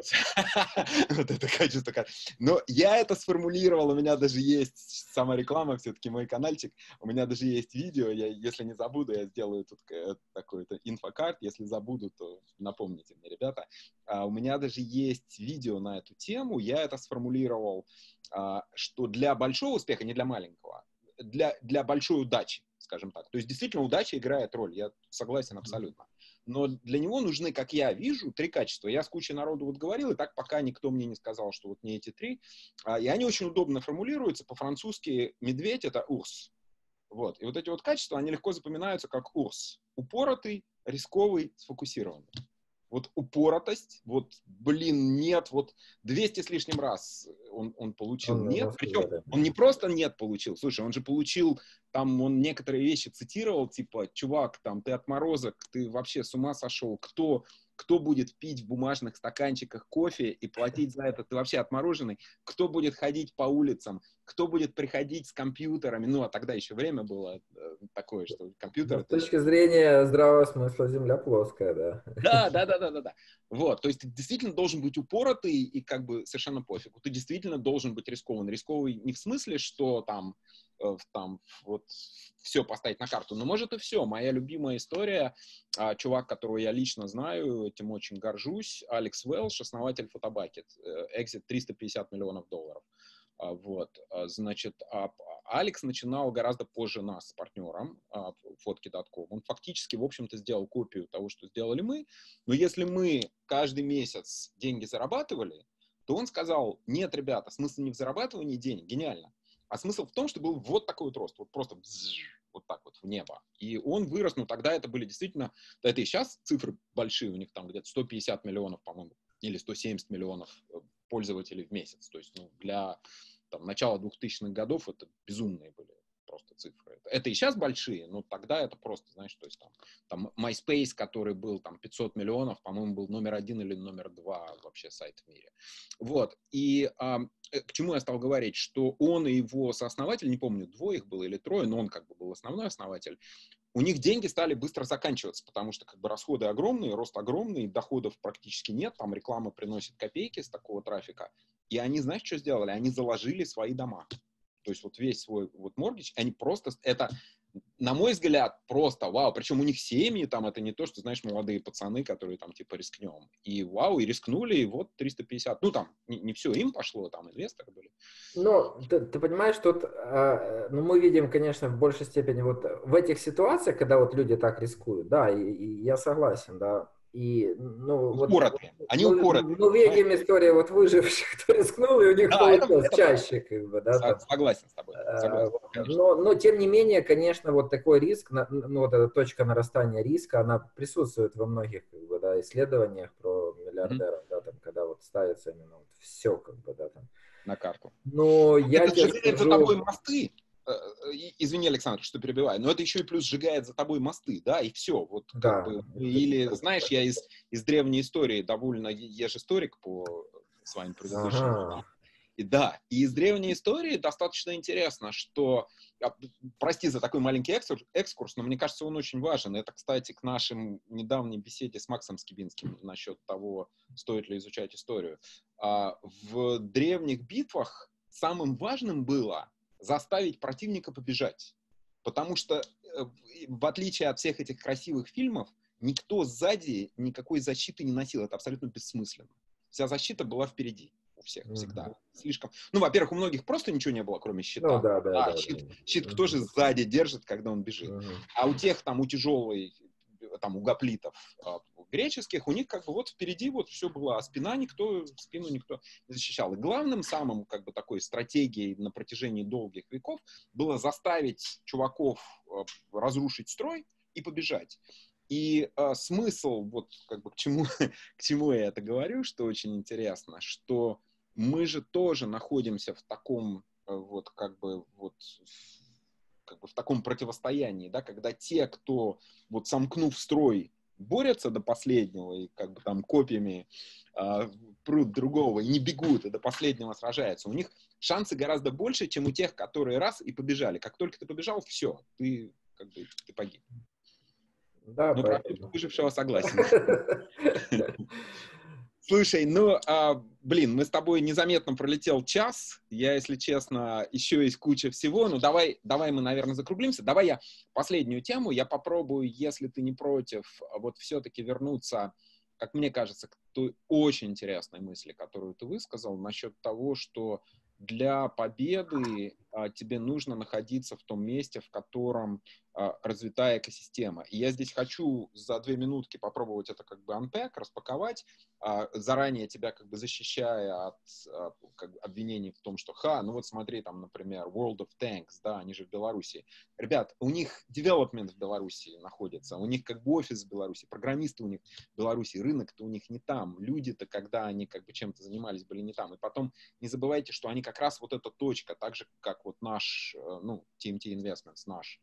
Вот это качество. Но я это сформулировал, у меня даже есть самореклама, все-таки мой каналчик, у меня даже есть видео, я, если не забуду, я сделаю тут такой-то инфокарт, если забуду, то напомните мне, ребята. А у меня даже есть видео на эту тему, я это сформулировал, а, что для большого успеха, не для маленького, для, для большой удачи, скажем так. То есть действительно удача играет роль, я согласен абсолютно. Но для него нужны, как я вижу, три качества. Я с кучей народу вот говорил, и так пока никто мне не сказал, что вот не эти три. И они очень удобно формулируются. По-французски медведь — это урс. Вот. И вот эти вот качества, они легко запоминаются как урс. Упоротый, рисковый, сфокусированный. Вот упоротость, вот, блин, нет, вот двести с лишним раз он, он получил он, нет. Причем да. он не просто нет получил, слушай, он же получил, там он некоторые вещи цитировал, типа, чувак, там, ты отморозок, ты вообще с ума сошел, кто... Кто будет пить в бумажных стаканчиках кофе и платить за это? Ты вообще отмороженный? Кто будет ходить по улицам? Кто будет приходить с компьютерами? Ну, а тогда еще время было такое, что компьютер... Ну, с точки зрения здравого смысла земля плоская, да. Да, да, да, да, да, да. Вот, то есть ты действительно должен быть упоротый и как бы совершенно пофигу. Ты действительно должен быть рискован. Рисковый не в смысле, что там, э, там вот все поставить на карту, но может и все. Моя любимая история, а, чувак, которого я лично знаю, этим очень горжусь, Алекс Уэлш, основатель Photobucket, экзит триста пятьдесят миллионов долларов. А, вот, а, значит, а, Алекс начинал гораздо позже нас с партнером а, фотки точка ком. Он фактически, в общем-то, сделал копию того, что сделали мы, но если мы каждый месяц деньги зарабатывали, то он сказал, нет, ребята, смысл не в зарабатывании денег, гениально, а смысл в том, что был вот такой вот рост, вот просто вот так вот в небо. И он вырос, ну тогда это были действительно, это и сейчас цифры большие, у них там где-то сто пятьдесят миллионов, по-моему, или сто семьдесят миллионов пользователей в месяц. То есть ну, для там, начала двухтысячных годов это безумные были просто цифры. Это и сейчас большие, но тогда это просто, знаешь, то есть там, там MySpace, который был там пятьсот миллионов, по-моему, был номер один или номер два вообще сайт в мире. Вот. И а, к чему я стал говорить, что он и его сооснователь, не помню, двое их было или трое, но он как бы был основной основатель, у них деньги стали быстро заканчиваться, потому что как бы расходы огромные, рост огромный, доходов практически нет, там реклама приносит копейки с такого трафика. И они, знаешь, что сделали? Они заложили свои дома. То есть вот весь свой вот моргидж, они просто, это, на мой взгляд, просто вау. Причем у них семьи, там это не то, что, знаешь, молодые пацаны, которые там типа рискнем. И вау, и рискнули, и вот триста пятьдесят. Ну там не, не все им пошло, там инвесторы были. Ну, ты, ты понимаешь, тут, э, ну, мы видим, конечно, в большей степени вот в этих ситуациях, когда вот люди так рискуют, да, и, и я согласен, да. И, ну, упоротые. Вот, они мы, упоротые. Мы видим историю вот выживших, кто рискнул, и у них да, получилось это, чаще, это, как бы, да. Там. Согласен с тобой. Согласен, но, но, тем не менее, конечно, вот такой риск, ну, вот эта точка нарастания риска, она присутствует во многих, как бы, да, исследованиях про миллиардеров, mm-hmm. да, там, когда вот ставится именно вот все, как бы, да, там. На карту. Но я это тебе сжигает скажу... за тобой мосты. Извини, Александр, что перебиваю, но это еще и плюс сжигает за тобой мосты, да, и все. Вот, да. как бы, или, знаешь, я из, из древней истории довольно, я же историк по с вами предыдущим. Ага. И да, и из древней истории достаточно интересно, что, прости за такой маленький экскурс, но мне кажется, он очень важен. Это, кстати, к нашим недавней беседе с Максом Скибинским насчет того, стоит ли изучать историю. В древних битвах самым важным было заставить противника побежать. Потому что, в отличие от всех этих красивых фильмов, никто сзади никакой защиты не носил. Это абсолютно бессмысленно. Вся защита была впереди. У всех всегда. Mm-hmm. Слишком. Ну, во-первых, у многих просто ничего не было, кроме щита. Ну, да, да, а да, щит, да. щит Mm-hmm. кто же сзади держит, когда он бежит? Mm-hmm. А у тех, там, у тяжелой, там, у гоплитов у греческих, у них как бы вот впереди вот все было, а спина никто, спину никто не защищал. И главным самым, как бы, такой стратегией на протяжении долгих веков было заставить чуваков разрушить строй и побежать. И э, смысл, вот как бы к чему, к чему я это говорю, что очень интересно, что мы же тоже находимся в таком э, вот как бы вот как бы в таком противостоянии, да, когда те, кто вот сомкнув строй, борются до последнего и как бы там копьями э, прут другого и не бегут и до последнего сражаются, у них шансы гораздо больше, чем у тех, которые раз и побежали. Как только ты побежал, все, ты как бы ты погиб. Да, ну, поэтому... про выжившего согласен. Слушай, ну, а, блин, мы с тобой незаметно пролетел час. Я, если честно, еще есть куча всего. Ну, давай, давай мы, наверное, закруглимся. Давай я последнюю тему. Я попробую, если ты не против, вот все-таки вернуться, как мне кажется, к той очень интересной мысли, которую ты высказал, насчет того, что для победы а, тебе нужно находиться в том месте, в котором а, развитая экосистема. И я здесь хочу за две минутки попробовать это как бы unpack, распаковать, а, заранее тебя как бы защищая от а, как бы обвинений в том, что ха, ну вот смотри, там, например, World of Tanks, да, они же в Беларуси. Ребят, у них development в Беларуси находится, у них как бы офис в Беларуси, программисты у них в Беларуси, рынок-то у них не там, люди-то, когда они как бы чем-то занимались, были не там. И потом не забывайте, что они как раз вот эта точка, так же, как вот наш, ну, ти эм ти Investments, наш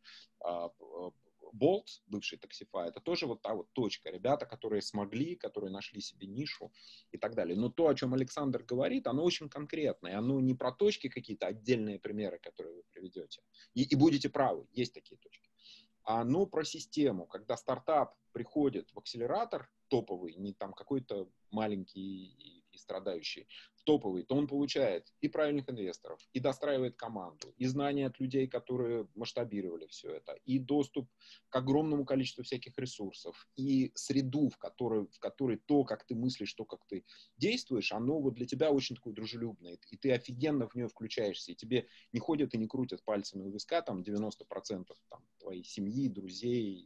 Bolt, бывший Taxify, это тоже вот та вот точка. Ребята, которые смогли, которые нашли себе нишу и так далее. Но то, о чем Александр говорит, оно очень конкретное. Оно не про точки какие-то, отдельные примеры, которые вы приведете. И, и будете правы, есть такие точки. А оно про систему, когда стартап приходит в акселератор топовый, не там какой-то маленький и, и страдающий, в топовый, то он получает и правильных инвесторов, и достраивает команду, и знания от людей, которые масштабировали все это, и доступ к огромному количеству всяких ресурсов, и среду, в которой, в которой то, как ты мыслишь, то, как ты действуешь, оно вот для тебя очень такое дружелюбное, и ты офигенно в нее включаешься, и тебе не ходят и не крутят пальцами у виска, там девяносто процентов там, твоей семьи, друзей,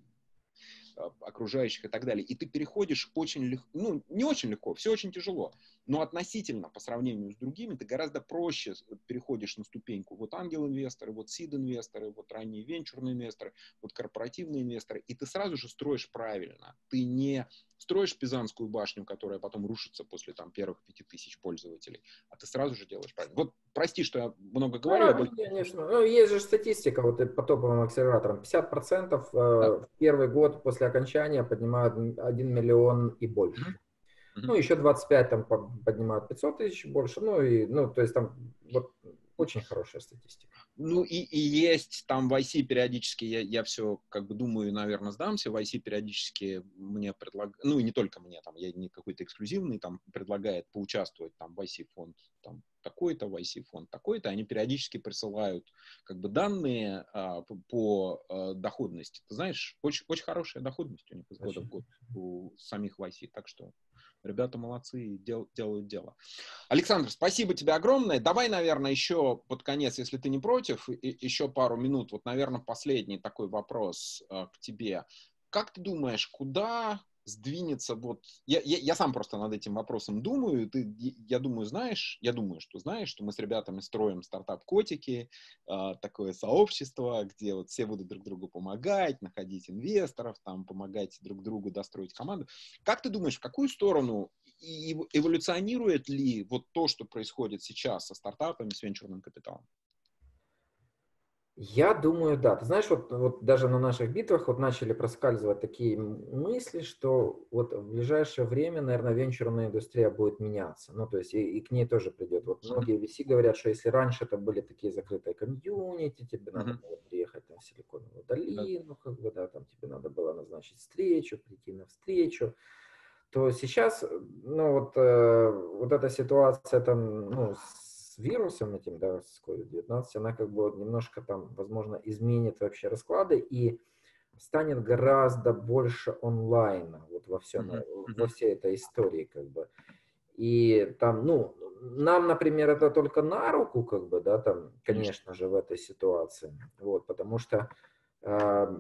окружающих и так далее. И ты переходишь очень легко, ну, не очень легко, все очень тяжело, но относительно по сравнению с другими ты гораздо проще переходишь на ступеньку. Вот ангел-инвесторы, вот сид-инвесторы, вот ранние венчурные инвесторы, вот корпоративные инвесторы, и ты сразу же строишь правильно. Ты не строишь Пизанскую башню, которая потом рушится после там первых пяти тысяч пользователей, а ты сразу же делаешь правильно. Вот прости, что я много говорю. Да, я больше... конечно. Ну, есть же статистика вот по топовым акселераторам. пятьдесят процентов э, Да. в первый год после окончания поднимают один миллион и больше. Mm-hmm. Ну, еще двадцать пять там поднимают пятьсот тысяч больше. Ну, и, ну, то есть там вот очень хорошая статистика. Ну, и, и есть там в ай си периодически, я, я все как бы думаю, наверное, сдамся, в ай си периодически мне предлагают, ну, и не только мне, там, я не какой-то эксклюзивный, там, предлагает поучаствовать, там, в ай си фонд, там, такой-то, в ай си фонд такой-то, они периодически присылают, как бы, данные а, по, по а, доходности. Ты знаешь, очень, очень хорошая доходность у них из года в год у самих в ай си, так что ребята молодцы, дел, делают дело. Александр, спасибо тебе огромное. Давай, наверное, еще под конец, если ты не против, и, еще пару минут. Вот, наверное, последний такой вопрос э, к тебе. Как ты думаешь, куда сдвинется вот... Я, я, я сам просто над этим вопросом думаю. Ты, я думаю, знаешь, я думаю, что знаешь, что мы с ребятами строим стартап-котики, э, такое сообщество, где вот все будут друг другу помогать, находить инвесторов, там, помогать друг другу достроить команду. Как ты думаешь, в какую сторону и эволюционирует ли вот то, что происходит сейчас со стартапами, с венчурным капиталом? Я думаю, да. Ты знаешь, вот, вот даже на наших битвах вот начали проскальзывать такие мысли, что вот в ближайшее время, наверное, венчурная индустрия будет меняться. Ну, то есть и, и к ней тоже придет. Вот многие ви си говорят, что если раньше это были такие закрытые комьюнити, тебе надо Мгм. было приехать там, в Силиконовую Да. долину, как бы, да, там тебе надо было назначить встречу, прийти на встречу, то сейчас, ну, вот, э, вот эта ситуация там, ну, с вирусом этим, да, с ковид девятнадцать, она как бы вот немножко там, возможно, изменит вообще расклады и станет гораздо больше онлайна вот во всем, Мгм. во Мгм. всей этой истории, как бы. И там, ну, нам, например, это только на руку, как бы, да, там, Конечно. конечно же, в этой ситуации, вот, потому что э,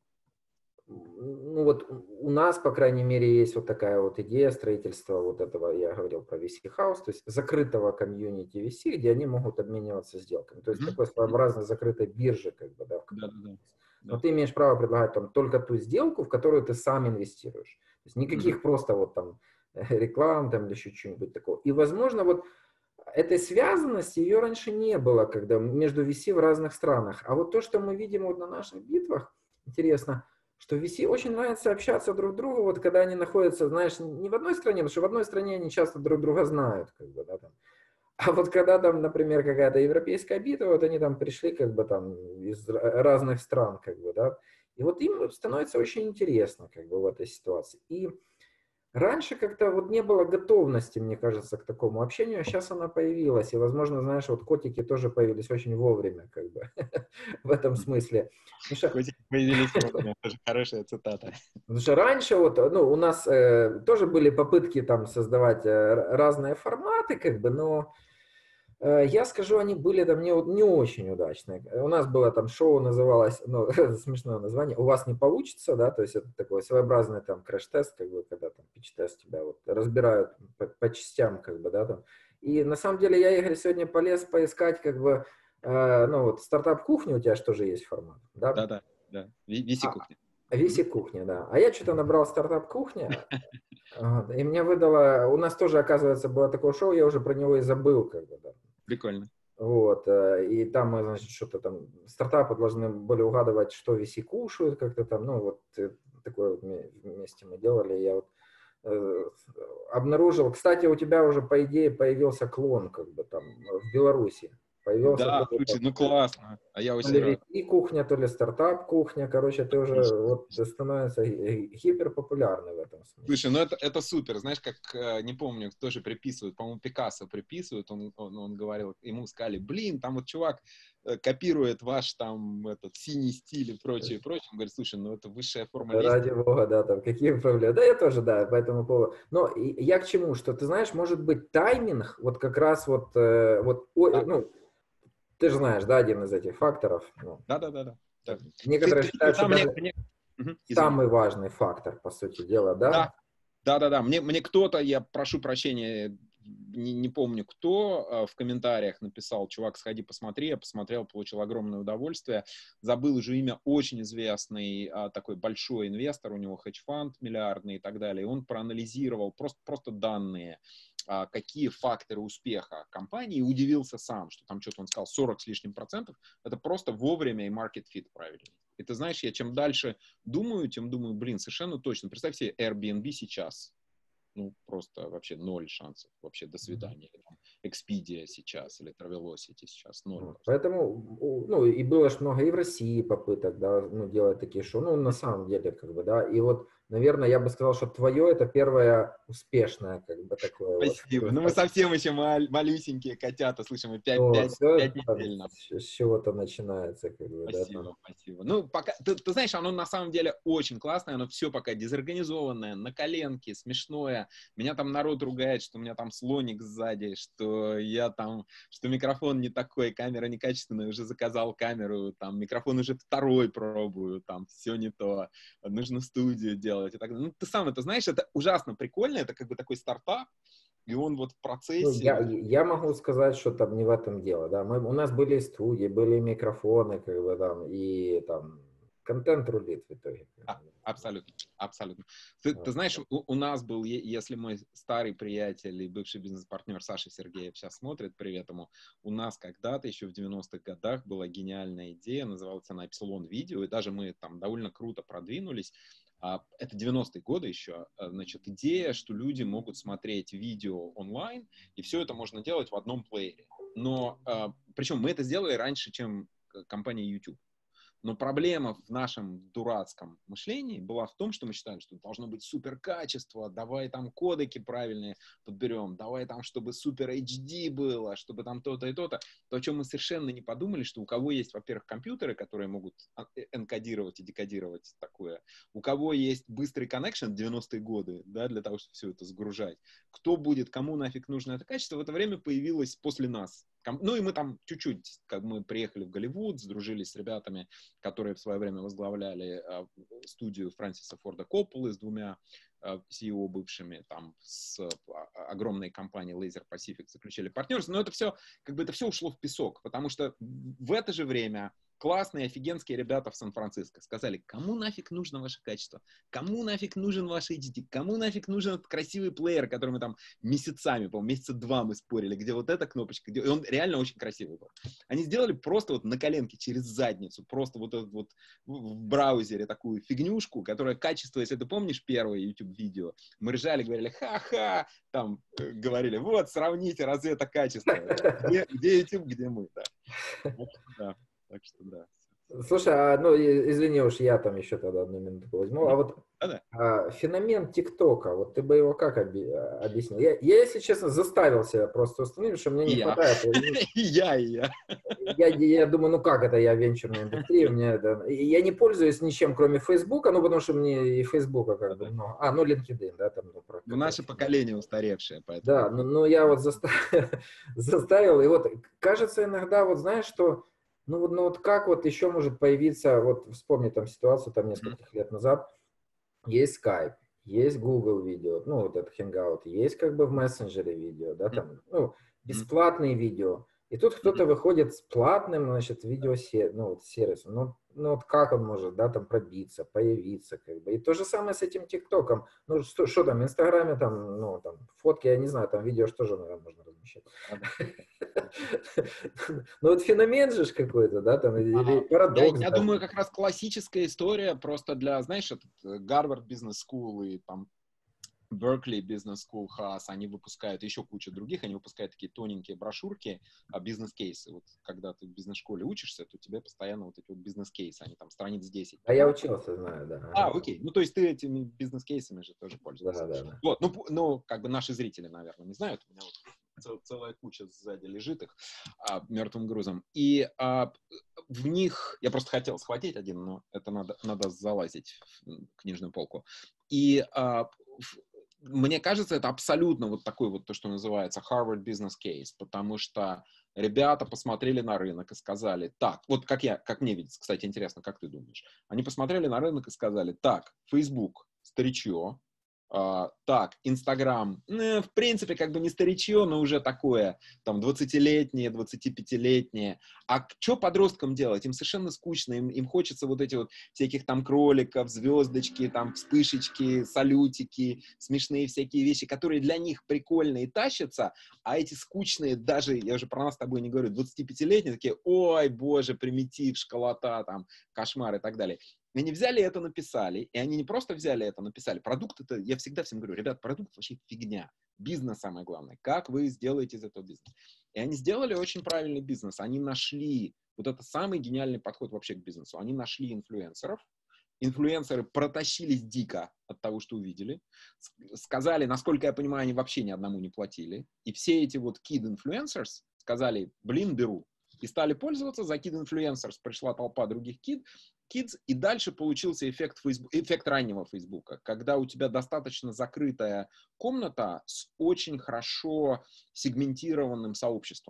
ну вот у нас, по крайней мере, есть вот такая вот идея строительства вот этого, я говорил про ви си House, то есть закрытого комьюнити ви си, где они могут обмениваться сделками. То есть Мгм. такой своеобразной закрытой биржи, как бы, да, в Да, которой. да, да. Но Да. ты имеешь право предлагать там только ту сделку, в которую ты сам инвестируешь. То есть никаких Мгм. просто вот там реклам там или еще чего-нибудь такого. И, возможно, вот этой связанности ее раньше не было, когда между ви си в разных странах. А вот то, что мы видим вот на наших битвах, интересно, что ви си очень нравится общаться друг другу, вот когда они находятся, знаешь, не в одной стране, потому что в одной стране они часто друг друга знают, как бы, да, там. А вот когда там, например, какая-то европейская битва, вот они там пришли как бы там из разных стран, как бы, да, и вот им становится очень интересно, как бы, в этой ситуации. И раньше как-то вот не было готовности, мне кажется, к такому общению, а сейчас она появилась. И, возможно, знаешь, вот котики тоже появились очень вовремя, как бы, в этом смысле. Потому что, Котики появились вовремя. Тоже хорошая цитата. потому что раньше вот, ну, у нас э, тоже были попытки там создавать э, разные форматы, как бы, но э, я скажу, они были там не, не очень удачные. У нас было там шоу, называлось, ну, смешное название, «У вас не получится», да, то есть это такой своеобразный там крэш-тест, как бы, когда там пич-тест тебя вот разбирают по, по частям, как бы, да, там. И на самом деле я, Игорь, сегодня полез поискать, как бы, э, ну, вот стартап-кухня у тебя что же есть формат, да? Да, да, да. Ви- Ви Си А, кухня. ви Мгм. си-кухня, да. А я что-то набрал стартап-кухня, вот, и мне выдало, у нас тоже, оказывается, было такое шоу, я уже про него и забыл, как бы, да. Прикольно. Вот, э, и там мы, значит, что-то там, стартапы должны были угадывать, что ви си кушают, как-то там, ну, вот э, такое вот вме- вместе мы делали, я вот э, обнаружил, кстати, у тебя уже, по идее, появился клон, как бы там, в Беларуси, появился Да, тоже слушай, там, ну классно. А я то очень ли рад. ви си кухня, то ли стартап кухня, короче, ты уже Отлично. вот становится ги- гиперпопулярный в этом смысле. Слушай, ну это, это супер. Знаешь, как, э, не помню, кто же приписывает, по-моему, Пикассо приписывают, он, он, он говорил, ему сказали, блин, там вот чувак э, копирует ваш там этот синий стиль и прочее, прочее. Он говорит, слушай, ну это высшая форма Ради лести. бога, да, там какие проблемы. Да, я тоже, да, по этому поводу. Но и- я к чему, что ты знаешь, может быть, тайминг, вот как раз вот, э, вот, о- Да, ну, ты же знаешь, да, один из этих факторов. Ну, да, да, да, да. Да. Ты, некоторые ты знаешь, считают, что там мне, даже мне- Мгм, извини. самый важный фактор, по сути дела, да? Да, да, да, да. Мне, мне кто-то, я прошу прощения, не, не помню кто, э, в комментариях написал, чувак, сходи посмотри. Я посмотрел, получил огромное удовольствие. Забыл уже имя, очень известный а, такой большой инвестор, у него хедж-фанд миллиардный и так далее. И он проанализировал просто, просто данные, а, какие факторы успеха компании, и удивился сам, что там что-то он сказал сорок с лишним процентов. Это просто вовремя и market fit правильный. И ты знаешь, я чем дальше думаю, тем думаю, блин, совершенно точно. Представь себе Airbnb сейчас. Ну, просто вообще ноль шансов. Вообще до свидания. Или там Expedia сейчас, или Travelocity сейчас. Ноль Вот. просто. Поэтому, у- ну, и было ж много и в России попыток, да, ну, делать такие шоу, ну, на самом деле, как бы, да, и вот, наверное, я бы сказал, что твое это первое успешное, как бы, такое вот. Спасибо. Ну, мы совсем еще мал- малюсенькие котята. Слушай, мы пять, Ну, пять, все пять недель нам. с чего-то начинается, как бы, да, там. Спасибо, спасибо. Ну, пока, ты, ты знаешь, оно на самом деле очень классное, оно все пока дезорганизованное, на коленке, смешное. Меня там народ ругает, что у меня там слоник сзади, что я там, что микрофон не такой, камера некачественная, уже заказал камеру, там микрофон уже второй пробую, там все не то, нужно студию делать и так далее. Ну, ты сам это знаешь, это ужасно прикольно, это как бы такой стартап, и он вот в Ну, я, процессе... я могу сказать, что там не в этом дело, да, мы, у нас были студии, были микрофоны, как бы, там, и там, контент рулит в итоге. А, абсолютно, абсолютно. Ты, ты знаешь, у, у нас был, если мой старый приятель и бывший бизнес-партнер Саша Сергеев сейчас смотрит, привет ему, у нас когда-то еще в девяностых годах была гениальная идея, называлась она Epsilon Video, и даже мы там довольно круто продвинулись. Это девяностые годы еще, значит, идея, что люди могут смотреть видео онлайн, и все это можно делать в одном плеере. Но, причем мы это сделали раньше, чем компания YouTube. Но проблема в нашем дурацком мышлении была в том, что мы считали, что должно быть супер качество, давай там кодеки правильные подберем, давай там, чтобы супер эйч ди было, чтобы там то-то и то-то. То, о чем мы совершенно не подумали, что у кого есть, во-первых, компьютеры, которые могут энкодировать и декодировать такое, у кого есть быстрый коннекшн в девяностые годы, да, для того, чтобы все это сгружать, кто будет, кому нафиг нужно это качество, в это время появилось после нас. Ну и мы там чуть-чуть, как мы приехали в Голливуд, сдружились с ребятами, которые в свое время возглавляли э, студию Фрэнсиса Форда Копполы с двумя э, си и о бывшими, там с э, огромной компанией Laser Pacific заключили партнерство. Но это все, как бы это все ушло в песок, потому что в это же время классные, офигенские ребята в Сан-Франциско сказали, кому нафиг нужно ваше качество, кому нафиг нужен ваш эйч ди, кому нафиг нужен этот красивый плеер, который мы там месяцами, по-моему, месяца два мы спорили, где вот эта кнопочка, где... и он реально очень красивый был. Они сделали просто вот на коленке через задницу, просто вот этот вот в браузере такую фигнюшку, которая качество, если ты помнишь первое YouTube-видео, мы ржали, говорили, ха-ха, там э, говорили, вот, сравните, разве это качество, где, где YouTube, где мы, да. Вот, да. Так что да. Слушай, а, ну извини уж, я там еще тогда одну минуту возьму. А вот Да-да. а, феномен ТикТока, вот ты бы его как оби- объяснил? Я, я, если честно, заставил себя просто установить, что мне не И хватает. И я, и я. Я, я думаю, ну как это, я венчурная индустрия, мне это... Я не пользуюсь ничем, кроме Фейсбука, ну потому что мне и Фейсбука как бы, ну, а, ну LinkedIn, да, там. Ну, Ну, наше поколение устаревшее, поэтому. Да, ну, ну я вот заставил, заставил, и вот кажется иногда, вот знаешь, что Ну вот, ну вот как вот еще может появиться, вот вспомни там ситуацию там нескольких лет назад, есть Skype, есть Google видео, ну вот этот Hangout, есть как бы в мессенджере видео, да, там, ну, бесплатные видео, и тут кто-то выходит с платным, значит, видеосервисом, ну, вот, сервисом, ну, ну вот как он может, да, там пробиться, появиться, как бы, и то же самое с этим ТикТоком, ну что, что там, в Инстаграме там, ну там, фотки, я не знаю, там видео что же, наверное, можно размещать. Ну вот феномен же какой-то, да, там, или парадокс. Я думаю, как раз классическая история просто для, знаешь, этот Гарвард Business School и там Berkeley Business School, Haas, они выпускают, еще куча других, они выпускают такие тоненькие брошюрки, бизнес-кейсы. Вот когда ты в бизнес-школе учишься, то тебе постоянно вот эти вот бизнес-кейсы, они там страниц десять. А я учился, знаю, да. А, окей. Ну, то есть ты этими бизнес-кейсами же тоже пользуешься. Да, да, да. Вот, ну, ну, как бы наши зрители, наверное, не знают. У меня вот цел, целая куча сзади лежит их а, мертвым грузом. И а, в них, я просто хотел схватить один, но это надо, надо залазить в книжную полку. И а, в, мне кажется, это абсолютно вот такой вот то, что называется Harvard Business Case, потому что ребята посмотрели на рынок и сказали, так, вот как я, как мне видится, кстати, интересно, как ты думаешь? Они посмотрели на рынок и сказали, так, Facebook, старичье, Uh, так, Инстаграм, ну, в принципе, как бы не старичье, но уже такое, там, двадцатилетнее, двадцатипятилетнее. А что подросткам делать? Им совершенно скучно, им, им хочется вот эти вот всяких там кроликов, звездочки, там, вспышечки, салютики, смешные всякие вещи, которые для них прикольные тащатся, а эти скучные, даже, я уже про нас с тобой не говорю, двадцатипятилетние такие, ой, боже, примитив, школота, там, кошмар и так далее. И они взяли это, написали, и они не просто взяли это, написали. Продукт это, я всегда всем говорю, ребят, продукт вообще фигня. Бизнес самое главное. Как вы сделаете из этого бизнес? И они сделали очень правильный бизнес. Они нашли, вот это самый гениальный подход вообще к бизнесу. Они нашли инфлюенсеров. Инфлюенсеры протащились дико от того, что увидели. Сказали, насколько я понимаю, они вообще ни одному не платили. И все эти вот kid influencers сказали, блин, беру. И стали пользоваться, за Kid Influencers пришла толпа других kid, kids, и дальше получился эффект, Facebook, эффект раннего Фейсбука, когда у тебя достаточно закрытая комната с очень хорошо сегментированным сообществом.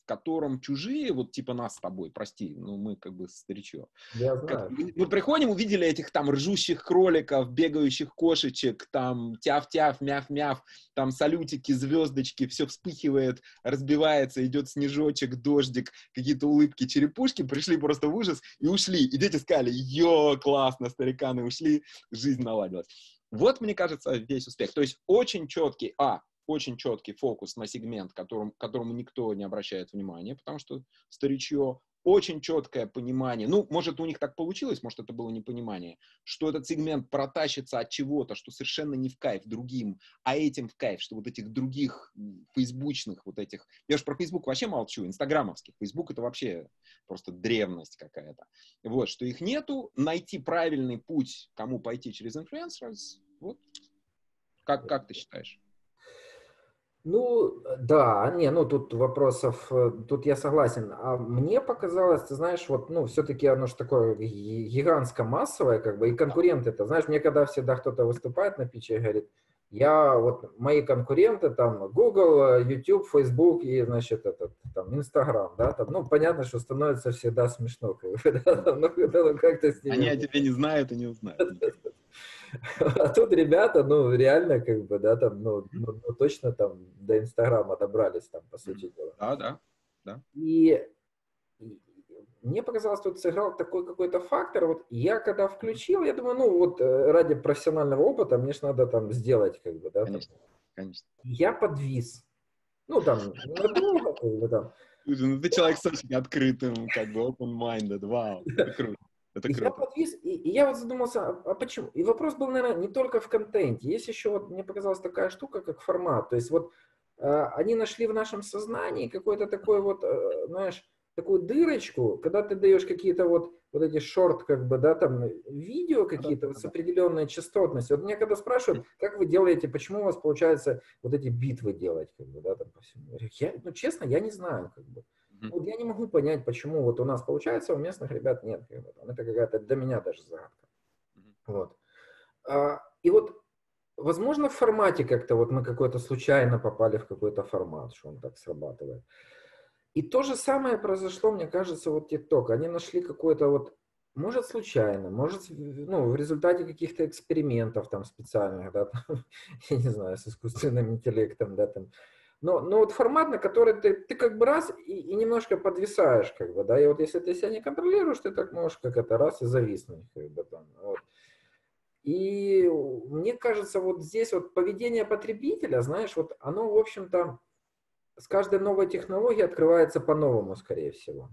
котором чужие, вот типа нас с тобой, прости, ну мы как бы старичок. Я Как, знаю. мы приходим, увидели этих там ржущих кроликов, бегающих кошечек, там тяв-тяв, мяв-мяв, там салютики, звездочки, все вспыхивает, разбивается, идет снежочек, дождик, какие-то улыбки, черепушки, пришли просто в ужас и ушли. И дети сказали: йо, классно, стариканы ушли, жизнь наладилась. Вот, мне кажется, весь успех. То есть очень четкий, а, очень четкий фокус на сегмент, которым, которому никто не обращает внимания, потому что старичье, очень четкое понимание, ну, может, у них так получилось, может, это было непонимание, что этот сегмент протащится от чего-то, что совершенно не в кайф другим, а этим в кайф, что вот этих других фейсбучных вот этих, я же про Фейсбук вообще молчу, инстаграмовских, Фейсбук это вообще просто древность какая-то, вот, что их нету, найти правильный путь, кому пойти через инфлюенсеров, вот, как, как ты считаешь? Ну, да, не, ну тут вопросов, э, тут я согласен. А мне показалось, ты знаешь, вот, ну, все-таки оно же такое ги- гигантско-массовое, как бы, и конкуренты это, знаешь, мне когда всегда кто-то выступает на питче и говорит, я, вот, мои конкуренты, там, Google, YouTube, Facebook и, значит, этот, там, Instagram, да, там, ну, понятно, что становится всегда смешно, как бы, да, там, ну, ну, как-то с ними... Они о тебе не знают и не узнают. А тут ребята, ну, реально, как бы, да, там, ну, ну, ну, точно там до Инстаграма добрались, там, по сути дела. Да, да, да. И, и мне показалось, тут сыграл такой какой-то фактор. Вот я когда включил, я думаю, ну, вот э, ради профессионального опыта мне же надо там сделать, как бы, да. Конечно, там. конечно. Я подвис. Ну, там, надолго, как бы, там. Слушай, ну ты человек с очень открытым, как бы, open-minded, вау, это круто. Это И я круто. подвис, и, и я вот задумался, а, а почему? И вопрос был, наверное, не только в контенте. Есть еще, вот, мне показалась такая штука, как формат. То есть вот э, они нашли в нашем сознании какой-то такой вот, э, знаешь, такую дырочку, когда ты даешь какие-то вот, вот эти шорт, как бы, да, там, видео какие-то вот с определенной частотностью. Вот меня когда спрашивают, как вы делаете, почему у вас получается вот эти битвы делать, как бы, да, там, по всему. Я, говорю, я, ну, честно, я не знаю, как бы. Вот я не могу понять, почему вот у нас получается, а у местных ребят нет. Как бы. Это какая-то для меня даже загадка. Вот. А, и вот, возможно, в формате как-то вот мы какой-то случайно попали в какой-то формат, что он так срабатывает. И то же самое произошло, мне кажется, вот TikTok. Они нашли какой-то вот, может, случайно, может, ну, в результате каких-то экспериментов там специальных, да, там, я не знаю, с искусственным интеллектом, да, там. Но, но вот формат, на который ты, ты как бы раз и, и немножко подвисаешь, как бы, да, и вот если ты себя не контролируешь, ты так можешь как это раз и зависнуть, как бы, там, вот. И мне кажется, вот здесь вот поведение потребителя, знаешь, вот оно, в общем-то, с каждой новой технологией открывается по-новому, скорее всего.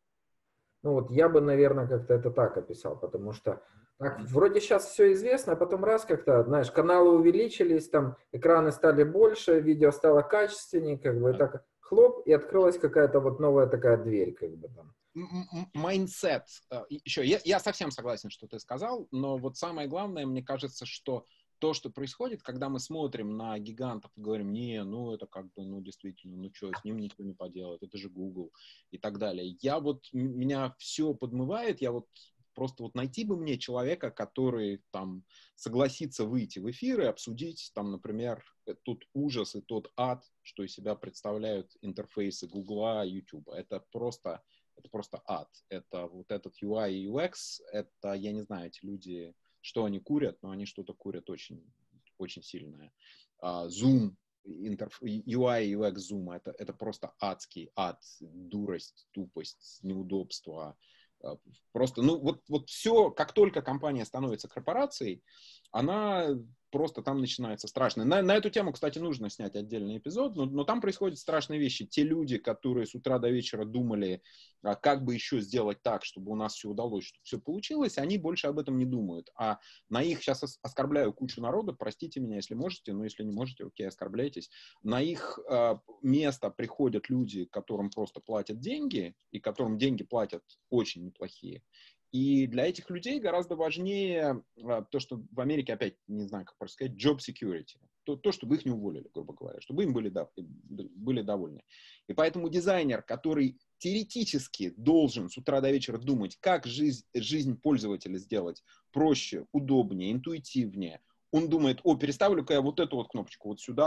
Ну вот я бы, наверное, как-то это так описал, потому что так, вроде сейчас все известно, а потом раз как-то, знаешь, каналы увеличились, там экраны стали больше, видео стало качественнее, как бы, и так хлоп, и открылась какая-то вот новая такая дверь, как бы там. Майндсет. Еще, я, я совсем согласен, что ты сказал, но вот самое главное, мне кажется, что то, что происходит, когда мы смотрим на гигантов и говорим, не, ну это как бы, ну действительно, ну что, с ним ничего не поделать, это же Google и так далее. Я вот, меня все подмывает, я вот просто вот найти бы мне человека, который там согласится выйти в эфир и обсудить там, например, тот ужас и тот ад, что из себя представляют интерфейсы Гугла, Ютуба. Это просто, это просто ад. Это вот этот ю ай и ю экс, это, я не знаю, эти люди... Что они курят, но они что-то курят очень, очень сильное. Uh, Zoom, интерф... ю ай и ю экс Zoom, это, это просто адский ад, дурость, тупость, неудобство. Uh, просто, ну, вот, вот все, как только компания становится корпорацией, она просто там начинается страшно. На, на эту тему, кстати, нужно снять отдельный эпизод, но, но там происходят страшные вещи. Те люди, которые с утра до вечера думали, а, как бы еще сделать так, чтобы у нас все удалось, чтобы все получилось, они больше об этом не думают. А на их, сейчас оскорбляю кучу народа, простите меня, если можете, но если не можете, окей, оскорбляйтесь. На их а, место приходят люди, которым просто платят деньги, и которым деньги платят очень неплохие. И для этих людей гораздо важнее а, то, что в Америке, опять, не знаю, как просто сказать, job security. То, то, чтобы их не уволили, грубо говоря, чтобы им были, да, были довольны. И поэтому дизайнер, который теоретически должен с утра до вечера думать, как жизнь, жизнь пользователя сделать проще, удобнее, интуитивнее, он думает, о, переставлю-ка я вот эту вот кнопочку вот сюда,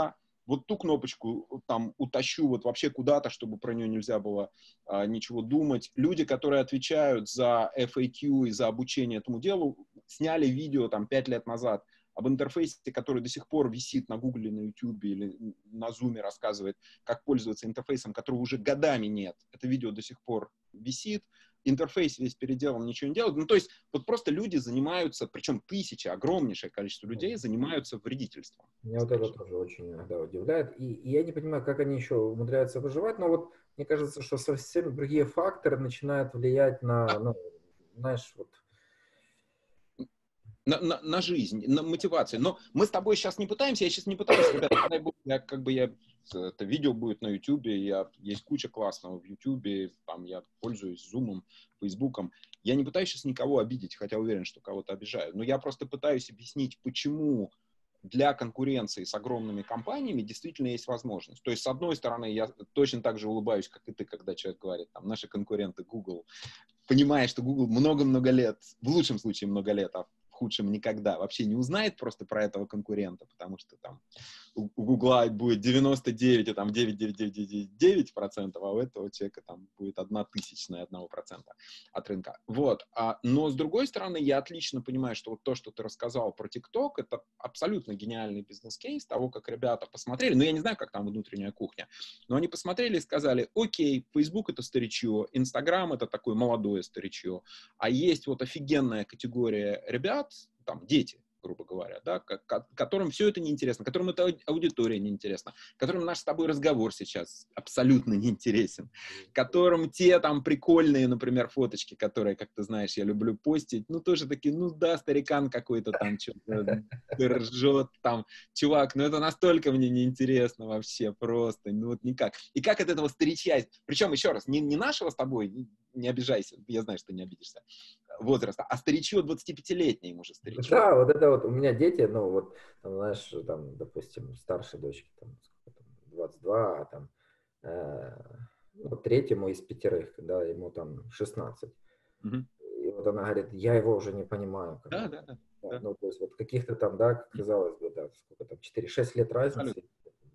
вот ту кнопочку там утащу вот вообще куда-то, чтобы про нее нельзя было а, ничего думать. Люди, которые отвечают за эф эй кью и за обучение этому делу, сняли видео там пять лет назад об интерфейсе, который до сих пор висит на Гугле, на Ютубе или на Зуме, рассказывает, как пользоваться интерфейсом, которого уже годами нет. Это видео до сих пор висит. Интерфейс весь переделан, ничего не делает. Ну, то есть, вот просто люди занимаются, причем тысячи, огромнейшее количество людей занимаются вредительством. Меня вот это тоже очень иногда удивляет. И, и я не понимаю, как они еще умудряются выживать, но вот мне кажется, что совсем другие факторы начинают влиять на, на знаешь, вот... На, на, на жизнь, на мотивацию. Но мы с тобой сейчас не пытаемся, я сейчас не пытаюсь, ребята, я, как бы я, это видео будет на Ютубе, я, есть куча классного в Ютубе, там я пользуюсь Зумом, Фейсбуком. Я не пытаюсь сейчас никого обидеть, хотя уверен, что кого-то обижаю, но я просто пытаюсь объяснить, почему для конкуренции с огромными компаниями действительно есть возможность. То есть, с одной стороны, я точно так же улыбаюсь, как и ты, когда человек говорит, там, наши конкуренты Google, понимая, что Google много-много лет, в лучшем случае много лет, а в худшем никогда вообще не узнает просто про этого конкурента, потому что там у, у Гугла будет девяносто девять, а там девять целых девять девять девять девять процентов, а у этого человека там будет одна тысячная одного процента от рынка. Вот. А, но с другой стороны, я отлично понимаю, что вот то, что ты рассказал про TikTok, это абсолютно гениальный бизнес-кейс того, как ребята посмотрели, ну я не знаю, как там внутренняя кухня, но они посмотрели и сказали, окей, Facebook это старичье, Instagram это такое молодое старичье, а есть вот офигенная категория ребят, там, дети, грубо говоря, да, которым все это неинтересно, которым эта аудитория неинтересна, которым наш с тобой разговор сейчас абсолютно неинтересен, которым те там прикольные, например, фоточки, которые, как ты знаешь, я люблю постить, ну, тоже такие, ну, да, старикан какой-то там что-то ржет, там, чувак, ну, это настолько мне неинтересно вообще просто, ну, вот никак. И как от этого старичья, причем, еще раз, не, не нашего с тобой, не обижайся, я знаю, что ты не обидишься, возраста, а старичье двадцатипятилетнее ему же старичье. Да, вот это вот у меня дети, ну вот, там, знаешь, там, допустим, старшей дочке там, двадцать два, а там э, ну, третьему из пятерых, когда ему там шестнадцать. Угу. И вот она говорит, я его уже не понимаю. Да, да, да, да. да. Ну, то есть вот каких-то там, да, казалось бы, да, сколько там, четыре-шесть лет разницы. Абсолютно.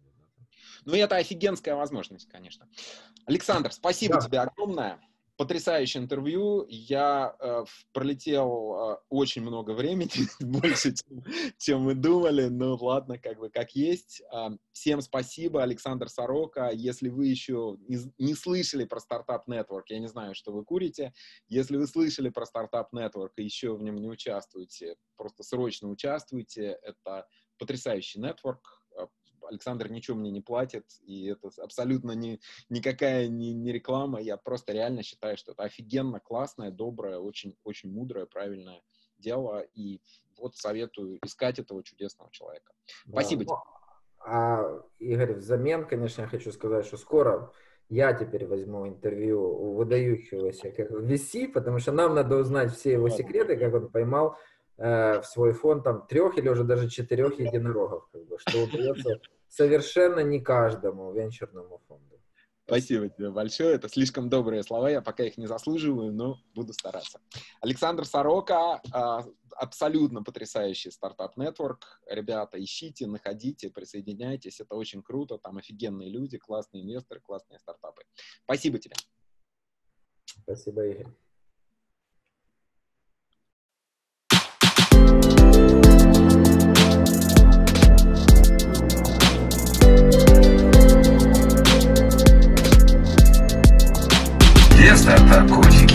Ну, это офигенская возможность, конечно. Александр, спасибо да. тебе огромное. Потрясающее интервью. Я э, пролетел э, очень много времени, больше, чем, чем мы думали. Ну, ладно, как бы как есть. Э, всем спасибо, Александр Сорока. Если вы еще не, не слышали про Startup Network, я не знаю, что вы курите. Если вы слышали про Startup Network и еще в нем не участвуете, просто срочно участвуйте. Это потрясающий нетворк. Александр ничего мне не платит, и это абсолютно не, никакая не, не реклама. Я просто реально считаю, что это офигенно классное, доброе, очень, очень мудрое, правильное дело. И вот советую искать этого чудесного человека. Да. Спасибо тебе. А, Игорь, взамен, конечно, я хочу сказать, что скоро я теперь возьму интервью у выдающегося как ви си, потому что нам надо узнать все его секреты, как он поймал э, в свой фонд там трех или уже даже четырех единорогов, как бы, что удается совершенно не каждому венчурному фонду. Спасибо тебе большое. Это слишком добрые слова. Я пока их не заслуживаю, но буду стараться. Александр Сорока, абсолютно потрясающий стартап нетворк. Ребята, ищите, находите, присоединяйтесь. Это очень круто. Там офигенные люди, классные инвесторы, классные стартапы. Спасибо тебе. Спасибо, Игорь. Стартап котики.